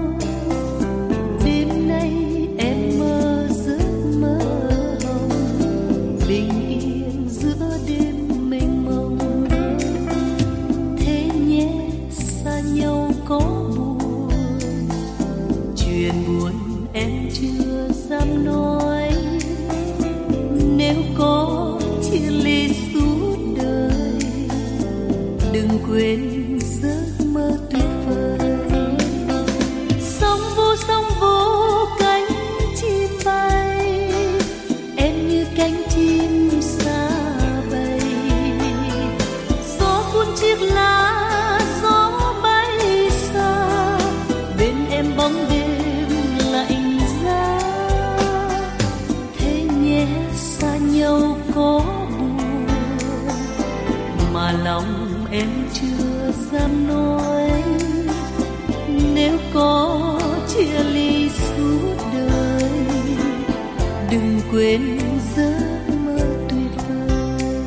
Đêm nay em mơ giấc mơ hồng, bình yên giữa đêm mênh mông. Thế nhé xa nhau có buồn, chuyện buồn em chưa dám nói. Nếu có chia ly suốt đời, đừng quên giấc mơ tuyệt vời. Sóng vô cánh chim bay, em như cánh chim xa bay. Gió cuốn chiếc lá, gió bay xa, bên em bóng đêm lạnh giá. Thế nhé xa nhau có buồn mà lòng em chưa dám nói. Nếu có chia ly suốt đời, đừng quên giấc mơ tuyệt vời.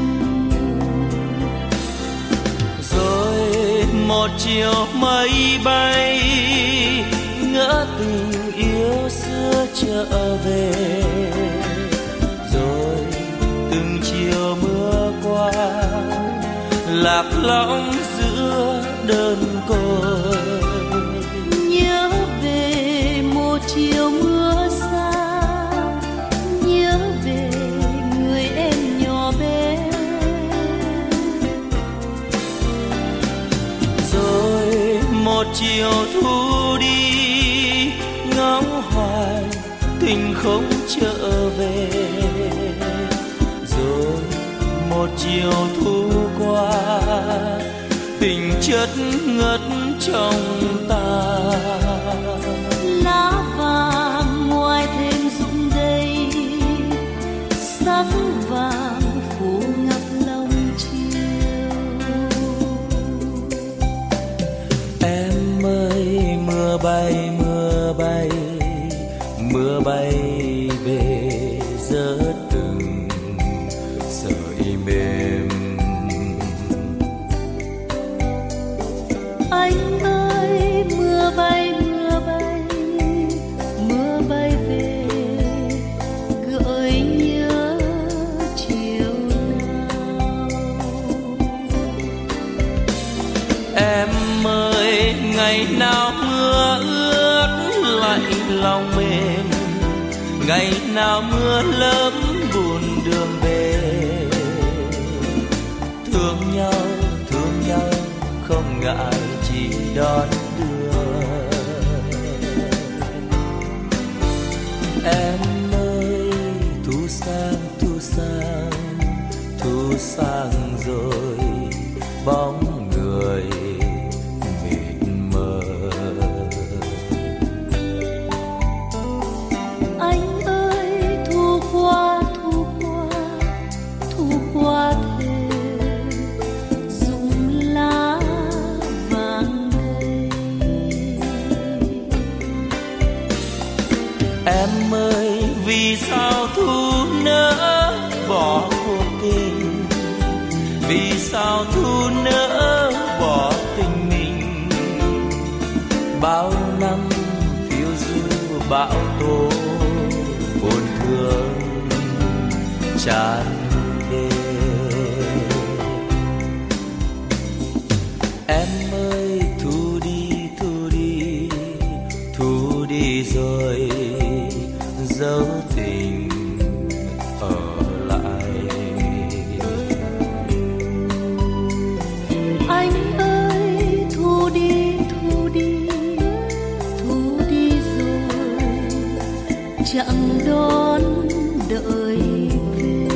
Rồi một chiều mây bay, ngỡ tình yêu xưa trở về. Rồi từng chiều mưa qua, lạc lõng giữa đơn côi. Nhớ về một chiều mưa xa, nhớ về người em nhỏ bé. Rồi một chiều thu đi, ngóng hoài tình không trở về. Rồi một chiều thu qua, tình chất ngất trong ta. Lá vàng ngoài thêm rụng đầy, sắc vàng phủ ngập lòng chiều. Em ơi mưa bay mưa bay, mưa bay về rớt từng sợi mềm. Anh ơi mưa bay mưa bay, mưa bay về gợi nhớ chiều nào. Em ơi ngày nào mưa ướt lạnh lòng mềm, ngày nào mưa lấm buồn đường về. Thương nhau không ngại chỉ đón đưa. Em ơi thu sang thu sang thu sang rồi, bóng người mịt mờ. Anh ơi thu qua thu qua thu qua thềm rụng lá vàng đầy. Em ơi vì sao thu nỡ bỏ cuộc tình, vì sao thu nỡ bỏ tình mình. Bao năm phiêu du bão tố, buồn thương tràn đê. Em ơi thu đi thu đi thu đi rồi, dấu tình ở lại. Anh ơi thu đi thu đi thu đi rồi, chẳng đón đợi về.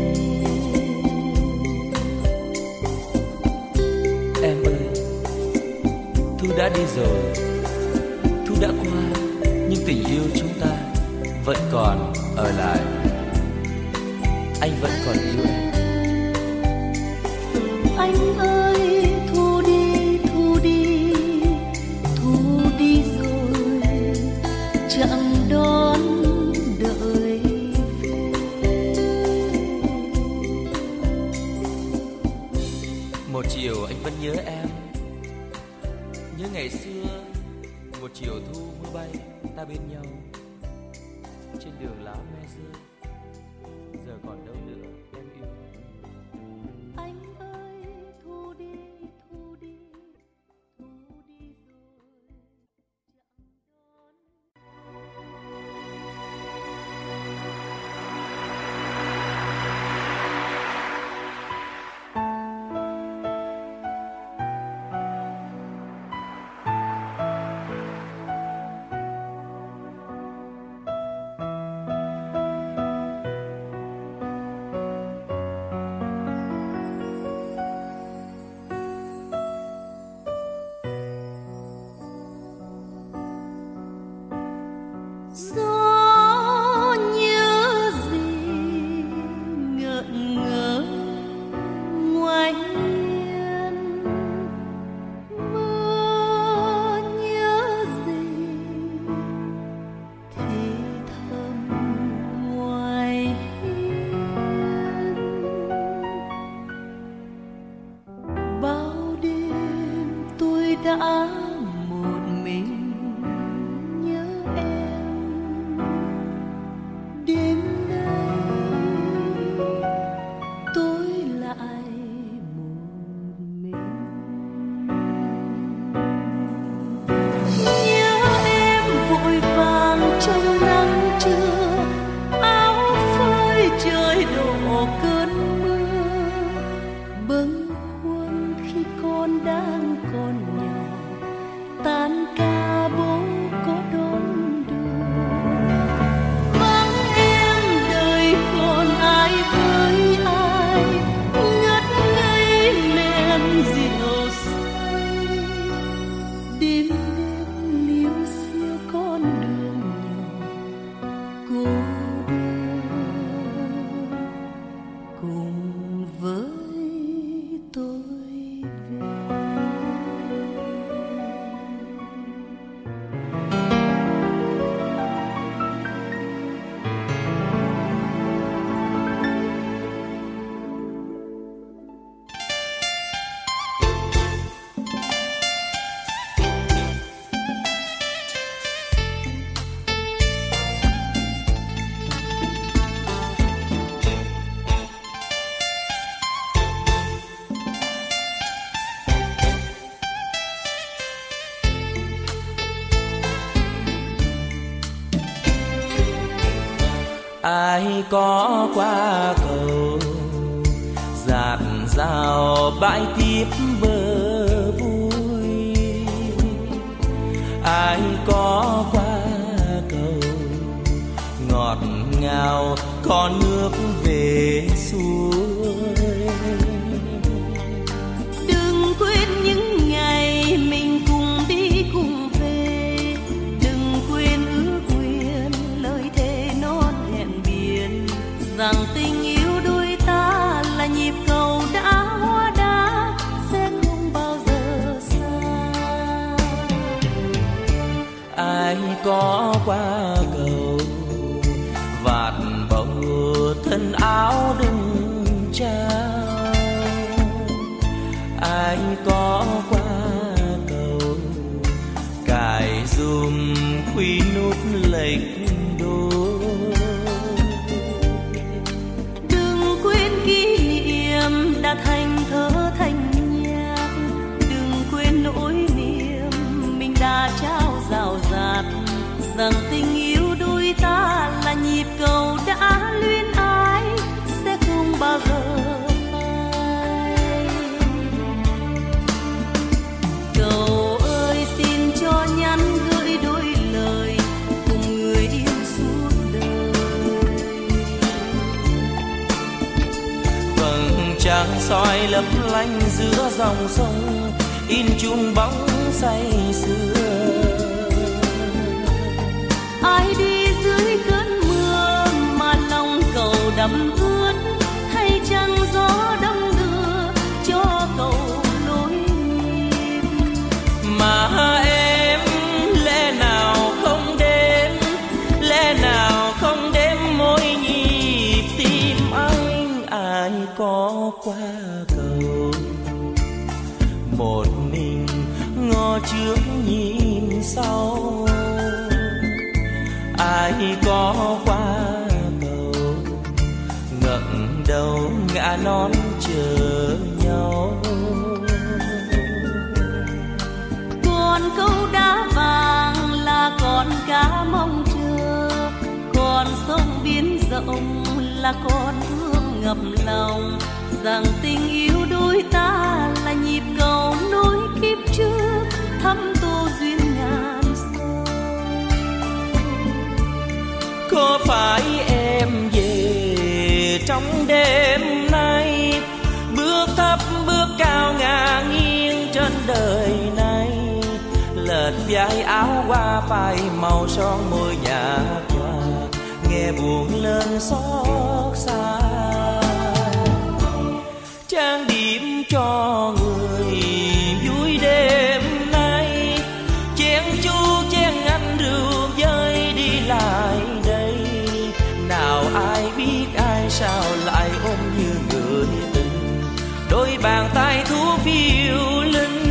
Em ơi thu đã đi rồi, thu đã qua, nhưng tình yêu chúng ta vẫn còn ở lại. Anh vẫn còn yêu em. Anh ơi thu đi thu đi thu đi rồi, chẳng đón đợi về. Một chiều anh vẫn nhớ em, nhớ ngày xưa một chiều thu mưa bay ta bên nhau trên đường lá me rơi. Giờ còn đâu nữa em yêu. Anh ơi thu đi thu đi thu đi rồi, gió nhớ gì ngợn ngỡ ngoài hiên, mưa nhớ gì thì thầm ngoài hiên. Bao đêm tôi đã một mình nhớ em, đêm nay tôi lại một mình. Nhớ em vội vàng trong nắng trưa, áo phơi trời đổ cơn mưa. Bâng khuâng khi con đang còn nhỏ, tan ca bố có đón đưa. Vắng em đời còn ai với ai, ngất ngây men rượu say. Đêm đêm liêu xiêu con đường nhỏ, cô đơn cùng với tôi về. Ai có qua cầu dạt dào bãi tiếp bờ vui, ai có qua cầu nào có nước về suối. Đừng quên những ngày mình cùng đi cùng về, đừng quên ước nguyện lời thề non hẹn biển, rằng tình yêu đôi ta là nhịp cầu đã hóa đá sẽ không bao giờ xa. Ai có qua cầu vạt bầu thân áo đừng trao, ai có qua cầu cài dùm khuy nút lệch đôi. Đừng quên kỷ niệm đã thành thơ thành nhạc, đừng quên nỗi niềm mình đã trao dào dạt, rằng tình yêu đôi ta là nhịp cầu đã luyến ái sẽ không bao giờ phai. Cầu ơi xin cho nhắn gửi đôi lời cùng người yêu suốt đời. Vầng trăng soi lấp lánh giữa dòng sông, in chung bóng say sưa. Ai đi dưới cơn mưa mà lòng cầu đắm ướt, hay chăng gió đông đưa cho cầu lối nhịp. Mà em lẽ nào không đếm, lẽ nào không đếm mỗi nhịp tim anh. Ai có qua cầu một mình ngó trước nhìn sau, ai có qua cầu ngẩng đầu ngã non chờ nhau. Còn câu đá vàng là con cá mong chờ, còn sông biển rộng là con thương ngập lòng, rằng tình yêu đôi ta là nhịp cầu nối kiếp trước thắm tô duyên ngàn sâu. Có phải em về trong đêm nay, bước thấp bước cao ngả nghiêng trên đời này, lệch vai áo qua vai màu son môi nhạt nhòa, nghe buồn lên xót xa. Trang điểm cho người vui đêm nay, chén chú chén anh rượu với đi lại đây. Nào ai biết ai sao lại ôm như người tình, đôi bàn tay thú phiêu linh.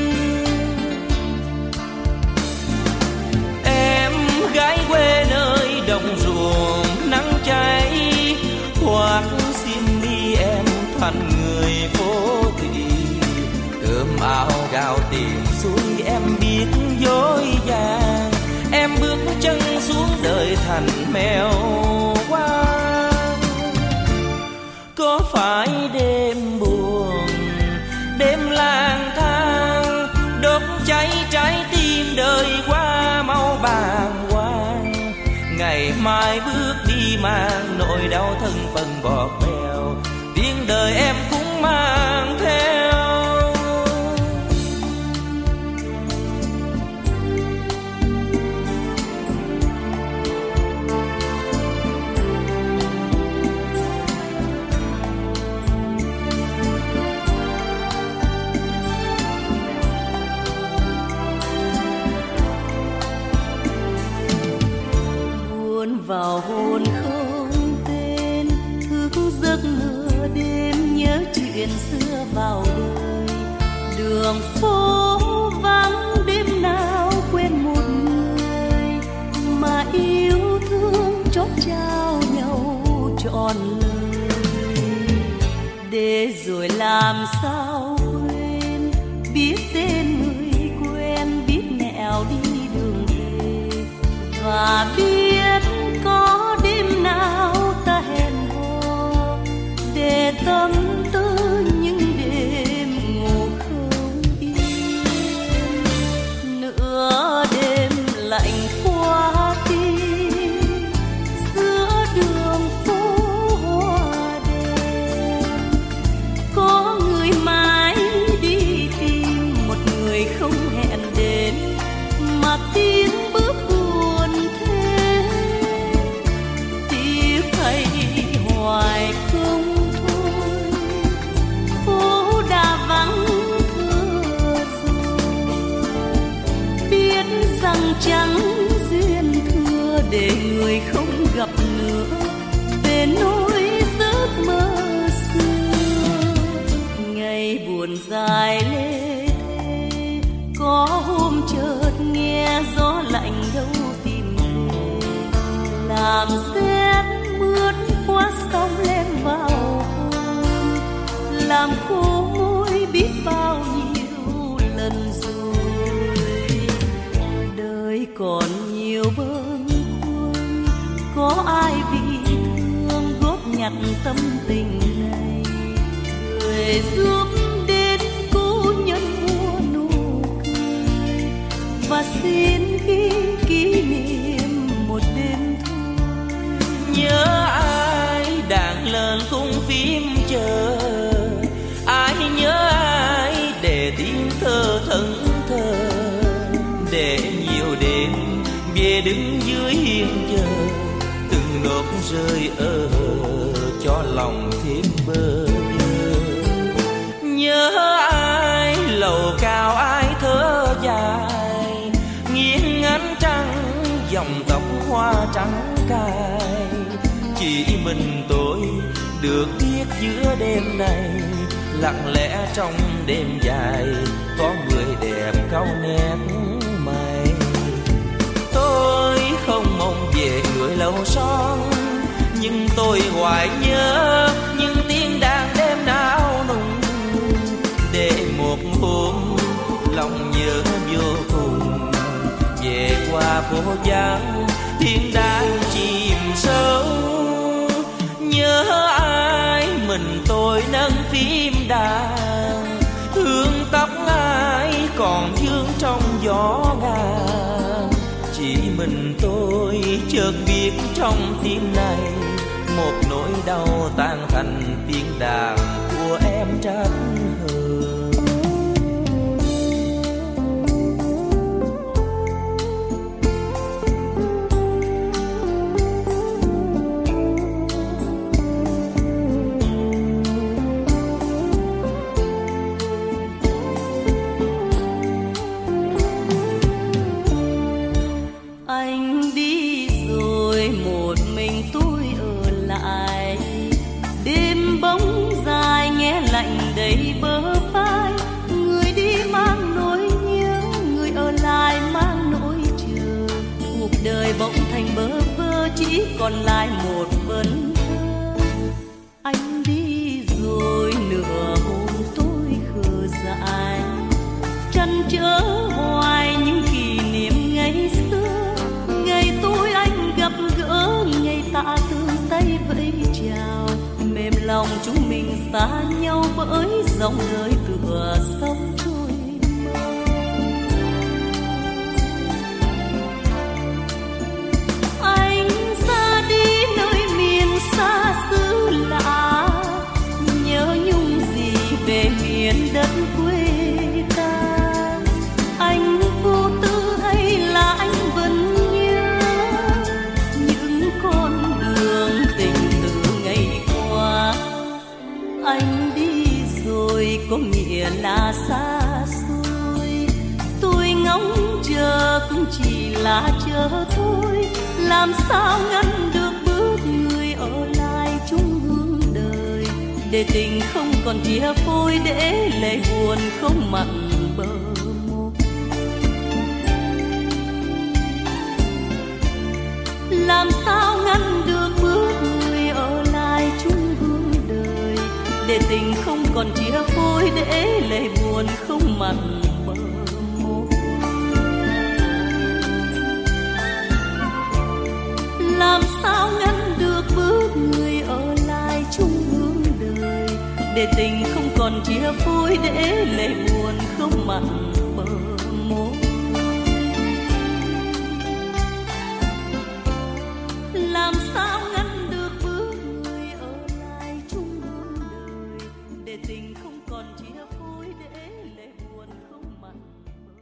Em gái quê nơi đồng ruộng nắng cháy, hoặc xin đi em thành người phố thị. Cơm áo gạo tiền suối em biết dối vàng, em bước chân xuống đời thành mèo quang. Có phải đêm buồn, đêm lang thang, đốt cháy trái tim đời qua mau bàng hoàng. Ngày mai bước đi mang nỗi đau thân phần bọt bèo, tiếng đời em cũng mang theo. Vào hồn không tên, thức giấc nửa đêm nhớ chuyện xưa vào đời. Đường phố vắng đêm nào quên một người, mà yêu thương chót trao nhau trọn lời. Để rồi làm sao quên, biết tên người quen, biết nẻo đi đường về, và biết có đêm nào ta hẹn hò để tâm tư những đêm ngủ không yên. Nửa đêm lạnh qua tim, giữa đường rằng chẳng duyên thừa để người không gặp nữa về nỗi giấc mơ xưa. Ngày buồn dài lê thê, có hôm chợt nghe gió lạnh đâu tìm về, làm rét mướt qua sông lên vào hôn, làm khô môi biết bao nhiêu lần rồi. Đời còn nhiều bâng khuâng, có ai vì thương góp nhặt tâm tình này, người giúp đến cố nhân mua nụ cười và xin ghi kỷ niệm một đêm thôi. Nhớ ai đàn lên khung phim chờ, ai nhớ ai để tiếng thơ thẫn thờ, để nhiều đêm về đứng dưới hiên giờ, từng nốt rơi ở cho lòng thêm bơ vơ. Nhớ ai lầu cao ai thở dài, nghiêng ánh trăng dòng tóc hoa trắng cài. Chỉ mình tôi được biết giữa đêm này, lặng lẽ trong đêm dài có người đẹp cau nét mày. Tôi không mong về người lâu son, nhưng tôi hoài nhớ những tiếng đàn đêm náo nùng. Để một hôm lòng nhớ vô cùng, về qua phố vắng tiếng đàn chìm sâu. Nhớ ai mình tôi nâng phím đàn, hương tóc ai còn vương trong gió ngàn. Chỉ mình tôi chợt biết trong tim này, một nỗi đau tan thành tiếng đàn của em trách hờn. Đầy bờ vai, người đi mang nỗi nhớ, người ở lại mang nỗi chờ. Cuộc đời bỗng thành bơ vơ, chỉ còn lại một vấn thơ. Anh đi rồi nửa hôm tôi khờ dại, trăn trở hoài những kỷ niệm ngày xưa. Ngày tôi anh gặp gỡ, ngày ta từ tay vẫy chào, mềm lòng chúng mình xa nhau bởi dòng đời tựa sông trôi mau. Anh ra đi nơi miền xa xứ lạ, nhớ nhung gì về miền đất quê ta. Anh vô tư hay là anh vẫn nhớ những con đường tình từ ngày qua. Anh đi rồi có nghĩa là xa xôi, tôi ngóng chờ cũng chỉ là chờ thôi. Làm sao ngăn được bước người ở lại chung hướng đời, để tình không còn chia phôi, để lệ buồn không mặn bờ môi. Làm sao ngăn được bước người ở lại chung hướng đời, để tình không còn chia phôi, để lệ buồn không mặn bờ môi. Làm sao ngăn được bước người ở lại chung hướng đời, để tình không còn chia phôi, để lệ buồn không mặn bờ môi. Làm sao ngăn được bước người ở lại chung hướng đời, để tình không còn chia phôi, để lệ buồn không mặn bờ.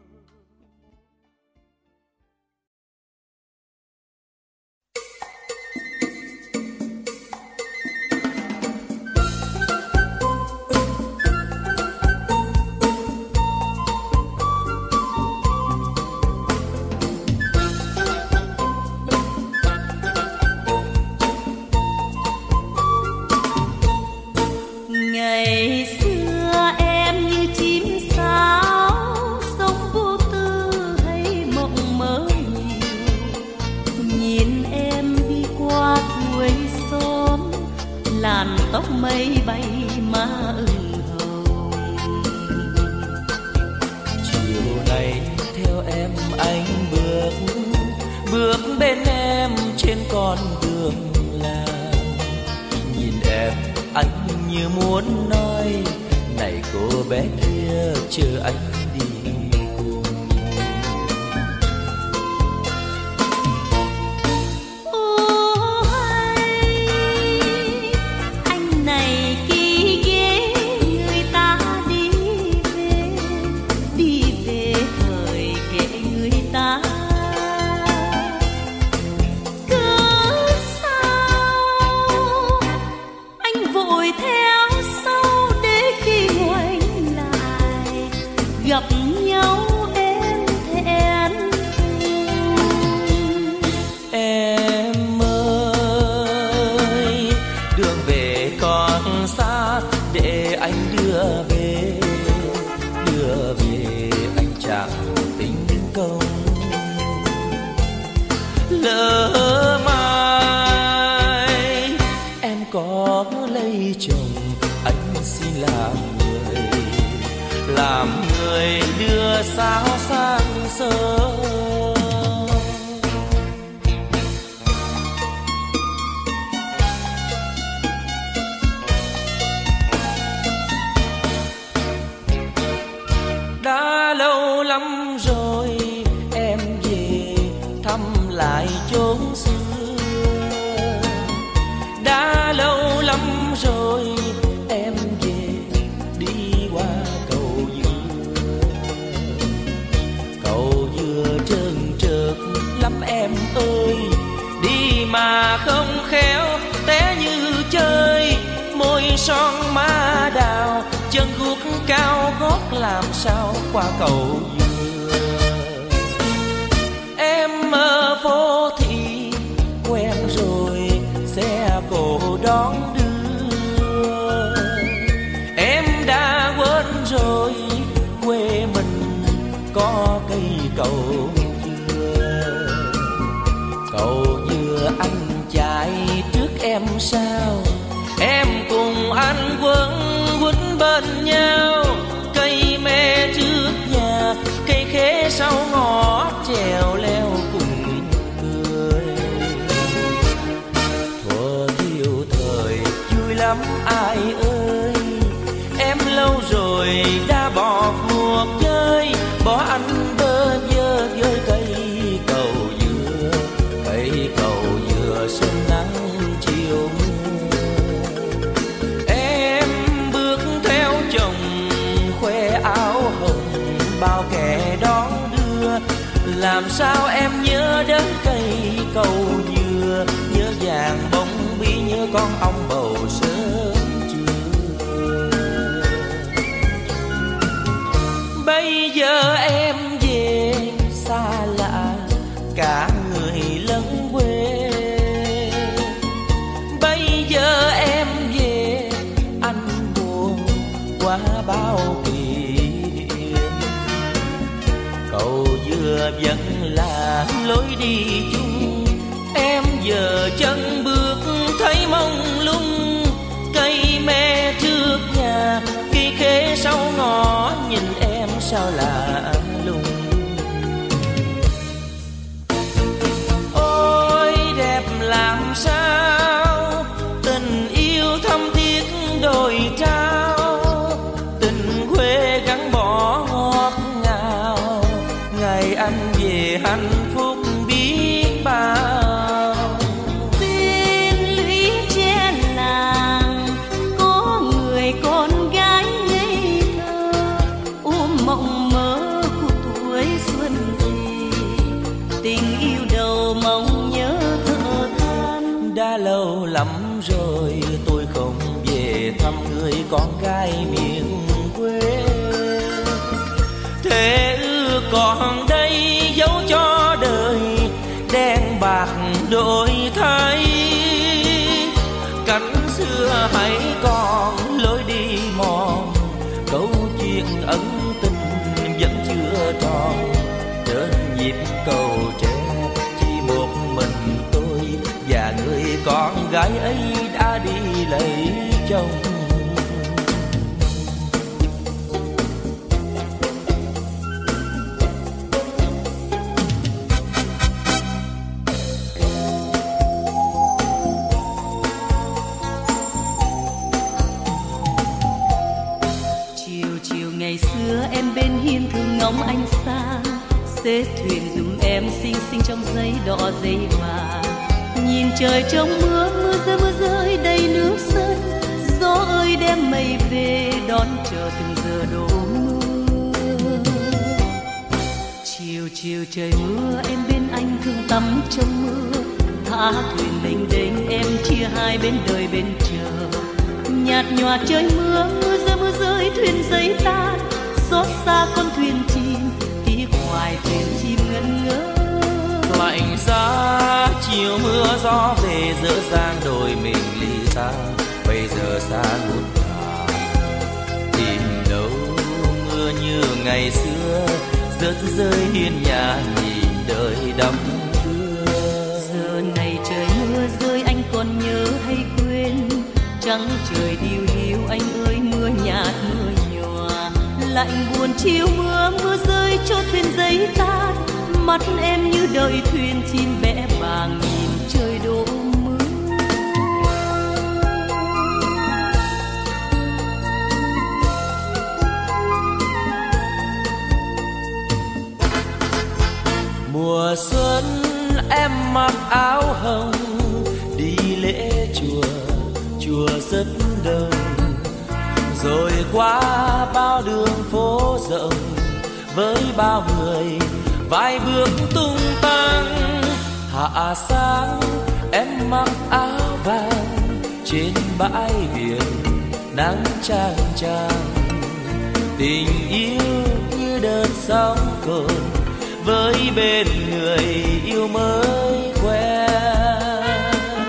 con đường làng. Nhìn em anh như muốn nói, này cô bé kia chờ anh đi cùng. Ô hay anh này kỳ ghê, người ta đi về thời kệ người ta. Vội theo sau để khi ngoảnh lại gặp nhau em thẹn thùng. Em ơi, đường về còn xa, để anh đưa về anh chẳng tính công. Lỡ mai em có lấy chồng, anh xin làm người đưa sao sang sớm. Đã lâu lắm rồi em về thăm lại chốn xưa. Đã lâu lắm rồi em về đi qua cầu dừa trơn trượt lắm em ơi. Đi mà không khéo té như chơi, môi son má đào, chân guốc cao gót làm sao qua cầu dừa. Em ở phố thị quen rồi xe cổ đón đưa. Em đã quên rồi quê mình có cây cầu dừa. Cầu dừa anh chạy trước em sao, em cùng anh quấn bên nhau. Cây me trước nhà, cây khế sau ngõ, trèo leo cùng cười. Thuở thiếu thời vui lắm ai ơi, em lâu rồi đã bỏ cuộc chơi, bỏ anh bơ vơ với cây cầu dừa xuân nắng chiều mưa. Em bước theo chồng khoe áo hồng, bao kẻ đón đưa. Làm sao em nhớ đến cây cầu dừa, nhớ vàng bông bi, nhớ con ong bầu sớm trưa. Bây giờ em về xa lạ cả người lẫn quê. Bây giờ em về anh buồn quá bao kỷ niệm. Cầu dừa vẫn là lối đi chung, em giờ chân bước thấy mông lung. Cây me trước nhà, cây khế sau ngõ, nhìn em sao lạ lùng. Ôi đẹp làm sao, tình yêu thâm thiết đôi trao, tình quê gắn bó ngọt ngào. Ngày anh về hạnh phúc biết bao. Bên lũy tre làng có người con gái ngây thơ, ôm mộng mơ của tuổi xuân thì tình yêu đầu mong nhớ thở than. Đã lâu lắm rồi tôi không về thăm người con gái miền quê. Thế ư còn đây dấu cho đời đen bạc đổi thay. Cảnh xưa hãy còn lối đi mòn, câu chuyện ân tình vẫn chưa tròn. Trên nhịp cầu tre chỉ một mình tôi và người con gái ấy đã đi lấy chồng. thuyền dùm em xinh xinh trong giấy đỏ giấy vàng. Nhìn trời trong mưa, mưa rơi đầy nước sân. Gió ơi đem mây về đón chờ từng giờ đổ mưa. Chiều chiều trời mưa em bên anh thương tắm trong mưa. Thả thuyền lênh đênh em chia hai bên đời bên chờ. Nhạt nhòa trời mưa rơi thuyền giấy tan. Xót xa con thuyền chìm tí hoài thuyền chim ngân ngơ. Lạnh giá chiều mưa gió về dở dang đôi mình ly xa. Bây giờ xa ngút ngàn tìm đâu mưa như ngày xưa. Rớt rơi hiên nhà nhìn đời đắm đưa. Giờ này trời mưa rơi anh còn nhớ hay quên? Trắng trời điêu hiu anh ơi mưa nhạt mưa nhòa. Lạnh buồn chiều mưa rơi cho thuyền giấy tan. Mắt em như đợi thuyền chim vẽ vàng nhìn trời đổ mưa. Mùa xuân em mặc áo hồng đi lễ chùa rất đông. Rồi qua bao đường phố rộng với bao người vài bước tung tăng. Hạ sáng em mặc áo vàng trên bãi biển nắng chang chang. Tình yêu như đợt sóng cồn với bên người yêu mới quen.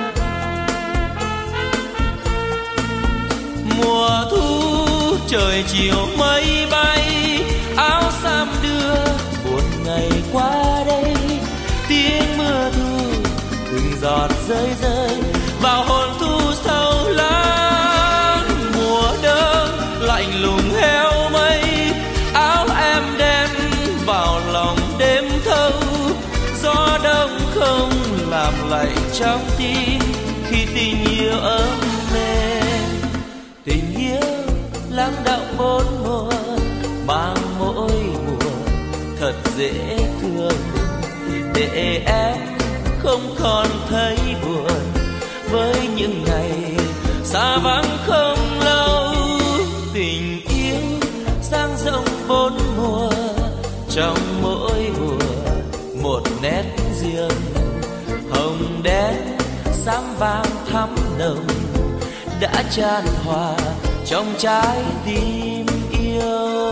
Mùa thu trời chiều mây bay áo sam đưa buồn ngày qua đây. Tiếng mưa thu từng giọt rơi rơi vào hồn thu sâu lắng. Mùa đông lạnh lùng heo mây áo em đem vào lòng đêm thâu. Gió đông không làm lạnh trong tim khi tình yêu ấm êm. Tình yêu lắng đọng bốn mùa mang mỗi mùa thật dễ thương. Để em không còn thấy buồn với những ngày xa vắng không lâu. Tình yêu dang rộng bốn mùa trong mỗi mùa một nét riêng. Hồng đen xám vàng thắm nồng đã chan hòa trong trái tim yêu.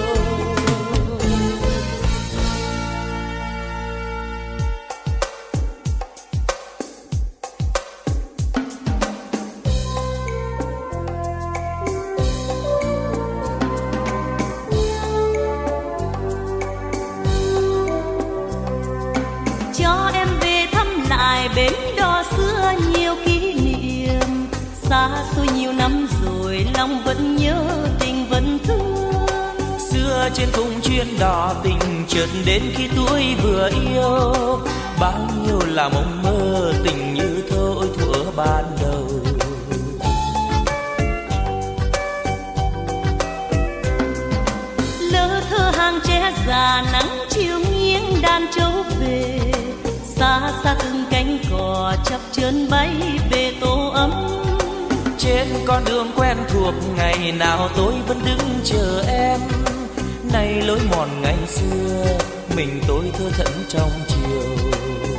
Cho em về thăm lại bến đò xưa nhiều kỷ niệm. Xa xôi nhiều năm rồi lòng vẫn nhớ tình vẫn thương. Xưa trên cung chuyến đò tình chợt đến khi tuổi vừa yêu. Bao nhiêu là mộng mơ tình như thôi thuở ban đầu. Lỡ thơ hàng tre già nắng chiều nghiêng đàn trâu về. Xa xa từng cánh cò chập chờn bay về tổ ấm. Trên con đường quen thuộc ngày nào tôi vẫn đứng chờ em. Nay lối mòn ngày xưa mình tôi thơ thẫn trong chiều.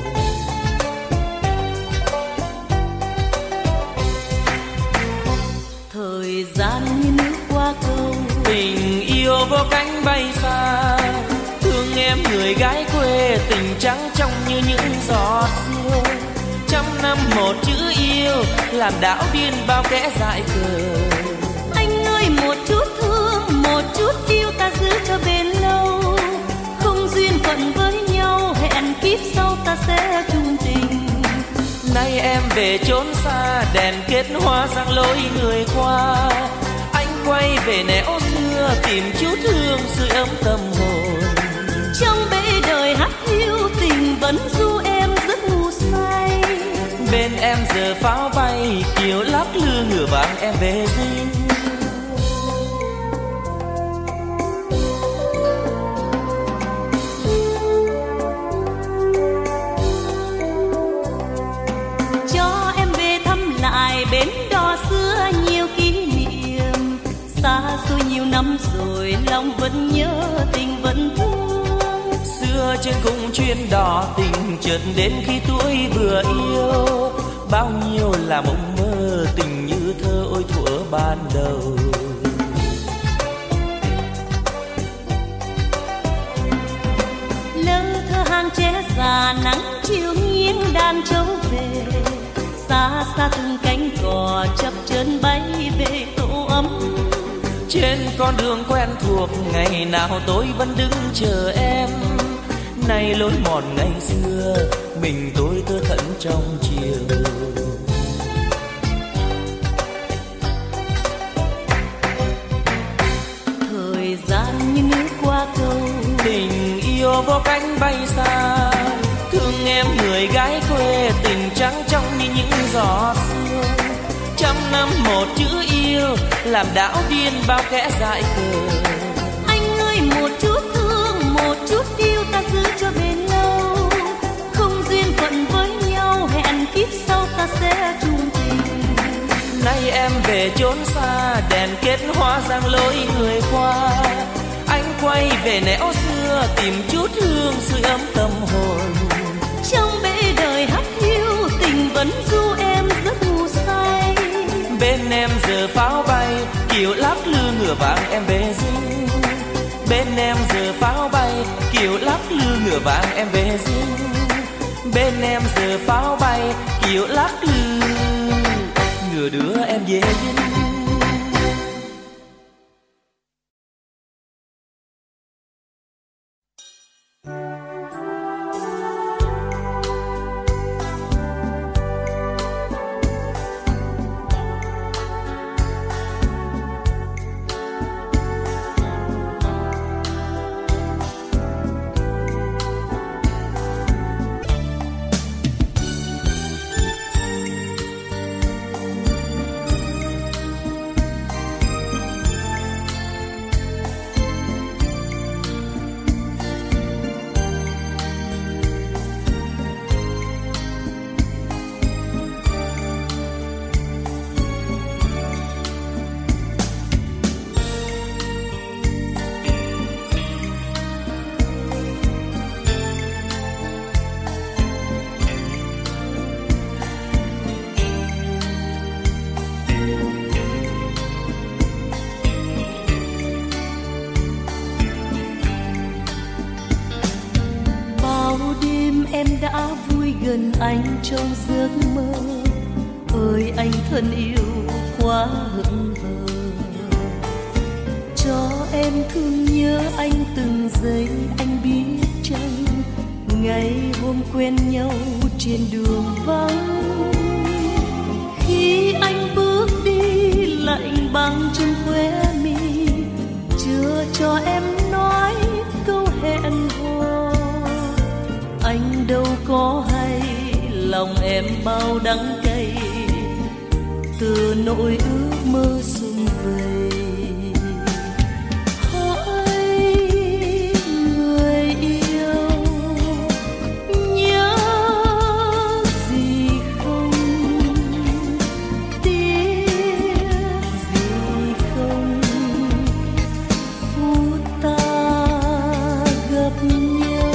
Thời gian như nước qua cầu. Tình yêu vô cánh bay xa. Thương em người gái quê tình trắng trong như những giọt sương. Trăm năm một chữ yêu làm đảo điên bao kẻ dại khờ. Anh ơi một chút thương một chút yêu ta giữ cho bền lâu. Không duyên phận với nhau hẹn kiếp sau ta sẽ chung tình. Nay em về chốn xa đèn kết hoa rạng lối người qua. Anh quay về nẻo xưa tìm chút hương sưởi ấm tâm hồn. Trong bể đời hắt hiu tình vẫn du em giấc ngủ say. Bên em giờ pháo bay kiều lắc lư ngửa vàng em về dinh. năm rồi lòng vẫn nhớ tình vẫn thương. Xưa trên cung chuyến đò tình chợt đến khi tuổi vừa yêu, bao nhiêu là mộng mơ tình như thơ ôi thuở ban đầu. Lơ thơ hàng trẻ già nắng chiều nghiêng đàn trâu về, xa xa từng cánh cò chập chờn bay về tổ ấm. Trên con đường quen thuộc ngày nào tôi vẫn đứng chờ em, nay lối mòn ngày xưa mình tôi thơ thẫn trong chiều. Thời gian như nước qua cầu, Tình yêu vô cánh bay xa, thương em người gái quê tình trắng trong như những giọt sương. Trăm năm một chữ yêu làm đảo điên bao kẻ dại khờ. anh ơi một chút thương một chút yêu ta giữ cho bền lâu, không duyên phận với nhau hẹn kiếp sau ta sẽ chung tình. Nay em về chốn xa đèn kết hoa giăng lối người qua, anh quay về nẻo xưa tìm chút hương sưởi ấm tâm hồn. Trong bể đời hắt hiu tình vẫn du em giấc ngủ say, Bên em giờ pháo bay kiểu lắc lư ngựa vàng em về dinh. Bên em giờ pháo bay kiểu lắc lư ngựa vàng em về dinh. Bên em giờ pháo bay kiểu lắc lư ngựa đưa em về dinh. Em đã vui gần anh trong giấc mơ, ơi anh thân yêu quá hững hờ. Cho em thương nhớ anh từng giây anh biết chăng, ngày hôm quen nhau trên đường vắng. Khi anh bước đi lạnh băng trên khóe mi, chưa cho em nói câu hẹn hò. Anh đâu có hay lòng em bao đắng cay, từ nỗi ước mơ sum vầy. Hỡi người yêu, nhớ gì không, tiếc gì không, phút ta gặp nhau.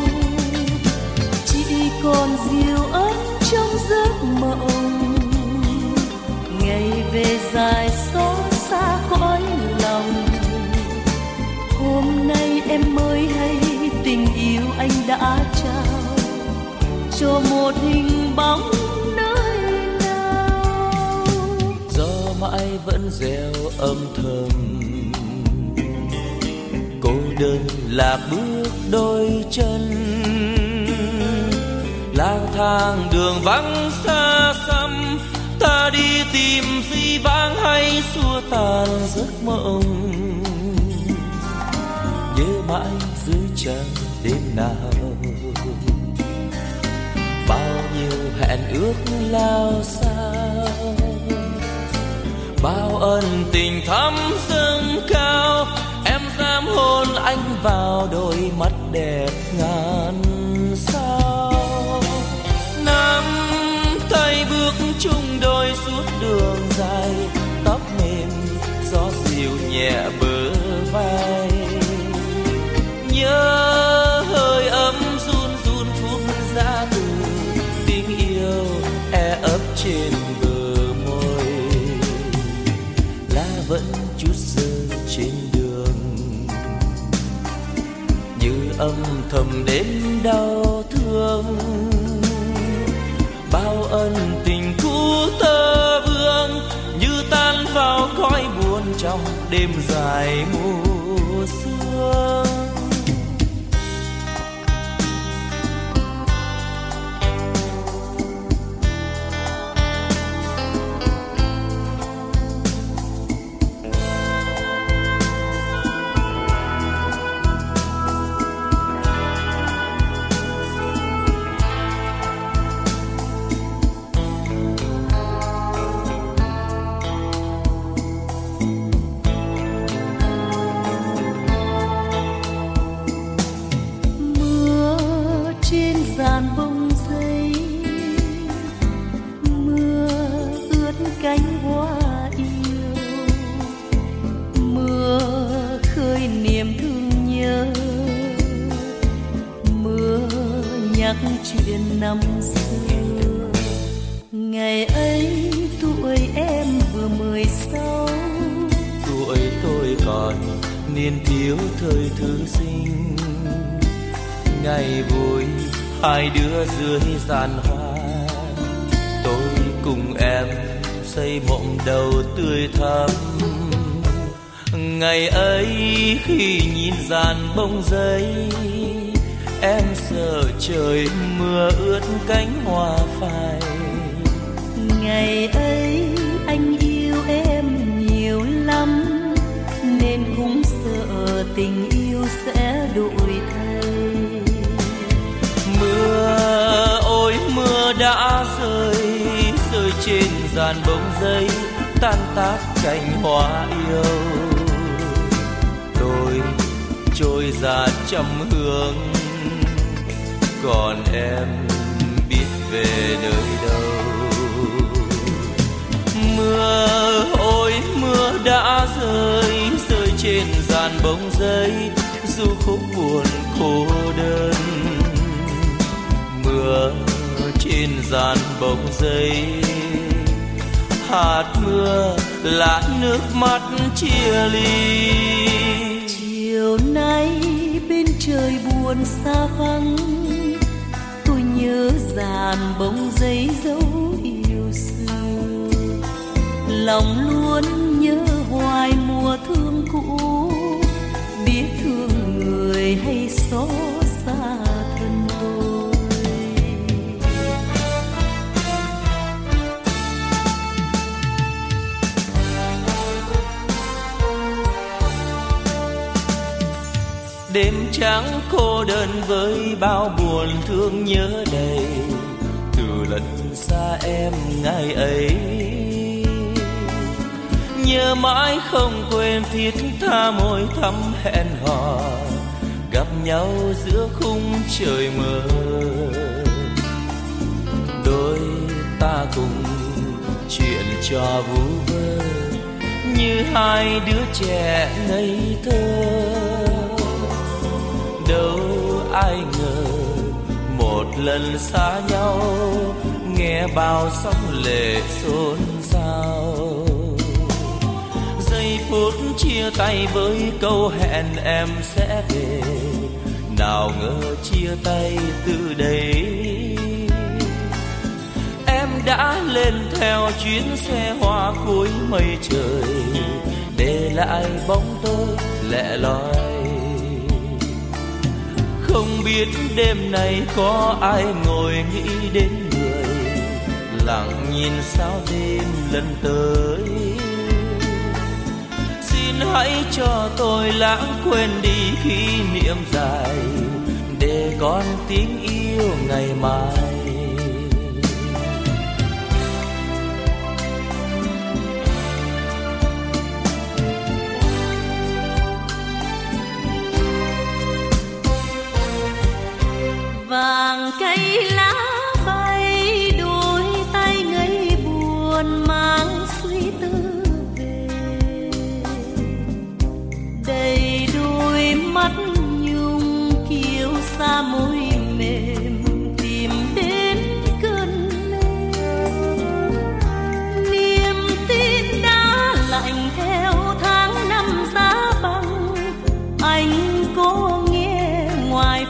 Còn dịu ấm trong giấc mộng, ngày về dài xót xa cõi lòng. Hôm nay em mới hay tình yêu anh đã trao cho một hình bóng nơi nào. Gió mãi vẫn reo âm thầm, cô đơn là bước đôi chân lang thang đường vắng xa xăm. Ta đi tìm gì vang hay xua tan giấc mộng, nhớ mãi dưới trăng đêm nào. Bao nhiêu hẹn ước lao sao, bao ân tình thắm dâng cao. Em dám hôn anh vào đôi mắt đẹp ngàn sao. Nắm tay bước chung đôi suốt đường dài, tóc mềm gió dịu nhẹ bờ âm thầm đến đau thương. Bao ân tình cũ tơ vương như tan vào khói buồn trong đêm dài mùa sương. Cánh hoa yêu mưa khơi niềm thương nhớ, mưa nhắc chuyện năm xưa. Ngày ấy tuổi em vừa 16, tuổi tôi còn niên thiếu thời thư sinh. Ngày vui hai đứa dưới giàn hoa, tôi cùng em xây mộng đầu tươi thắm. Ngày ấy khi nhìn dàn bông giấy, em sợ trời mưa ướt cánh hoa phai. Ngày ấy anh yêu em nhiều lắm, nên cũng sợ tình yêu sẽ đổi thay. Mưa ôi mưa đã rơi, rơi trên dàn bông giấy tan tác cành hoa yêu. Tôi trôi ra trăm hương, còn em biết về nơi đâu. Mưa ôi mưa đã rơi, rơi trên dàn bông giấy, du khúc buồn cô đơn. Mưa trên dàn bông giấy, hạt mưa là nước mắt chia ly. Chiều nay bên trời buồn xa vắng, tôi nhớ dàn bông giấy dấu yêu xưa. Lòng luôn nhớ hoài mùa thương cũ, biết thương người hay xót xa thân tôi. Đêm trắng cô đơn với bao buồn thương nhớ đầy, từ lần xa em ngày ấy. Nhớ mãi không quên thiết tha môi thắm hẹn hò, gặp nhau giữa khung trời mơ. Đôi ta cùng chuyện trò vu vơ, như hai đứa trẻ ngây thơ. Đâu ai ngờ một lần xa nhau, nghe bao sóng lệ xôn xao. Giây phút chia tay với câu hẹn em sẽ về, nào ngờ chia tay từ đây. Em đã lên theo chuyến xe hoa cuối mây trời, để lại bóng tôi lẻ loi. Không biết đêm nay có ai ngồi nghĩ đến người, lặng nhìn sao đêm lần tới. Xin hãy cho tôi lãng quên đi kỷ niệm dài, để con tiếng yêu ngày mai. Vàng cây lá bay, đôi tay ngây buồn mang suy tư về. Đầy đôi mắt nhung kiêu xa môi mềm, tìm đến cơn mê. Niềm tin đã lạnh theo tháng năm giá băng, anh có nghe ngoài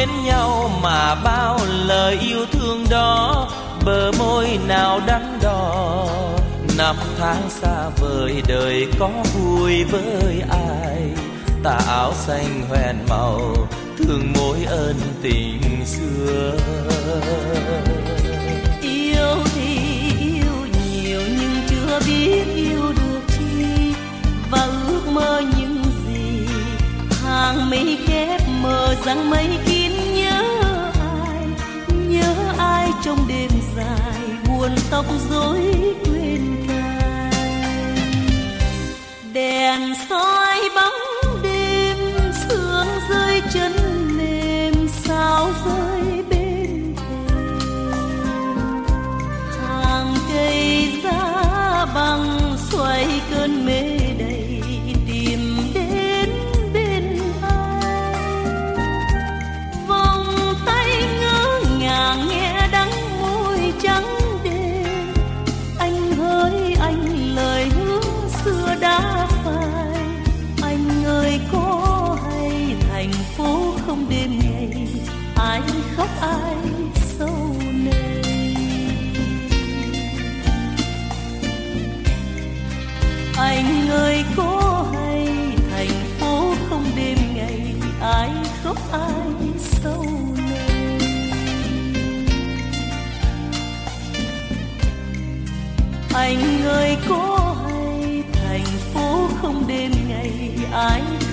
bên nhau mà bao lời yêu thương đó, bờ môi nào đắn đo. Năm tháng xa vời đời có vui với ai, tà áo xanh hoen màu thương mối ân tình xưa. Yêu thì yêu nhiều nhưng chưa biết yêu được chi, và ước mơ những gì hàng mây khép mờ rằng mây kín. Nhớ ai trong đêm dài buồn tóc rối quên cài. Đèn soi bóng đêm sương rơi chân mềm, sao rơi bên thềm. Hàng cây giá băng xoay cơn mê đầy tìm đến bên ai. Vòng tay ngỡ ngàng nghe đắng môi trắng đêm. Anh hỡi anh lời hứa xưa đã phai. Anh ơi có hay thành phố không đêm ngày ai khóc ai sâu nề. Anh ơi có hay thành phố không đêm ngày ai khóc ai sâu nề. Anh ơi có hay thành phố không đêm ngày ai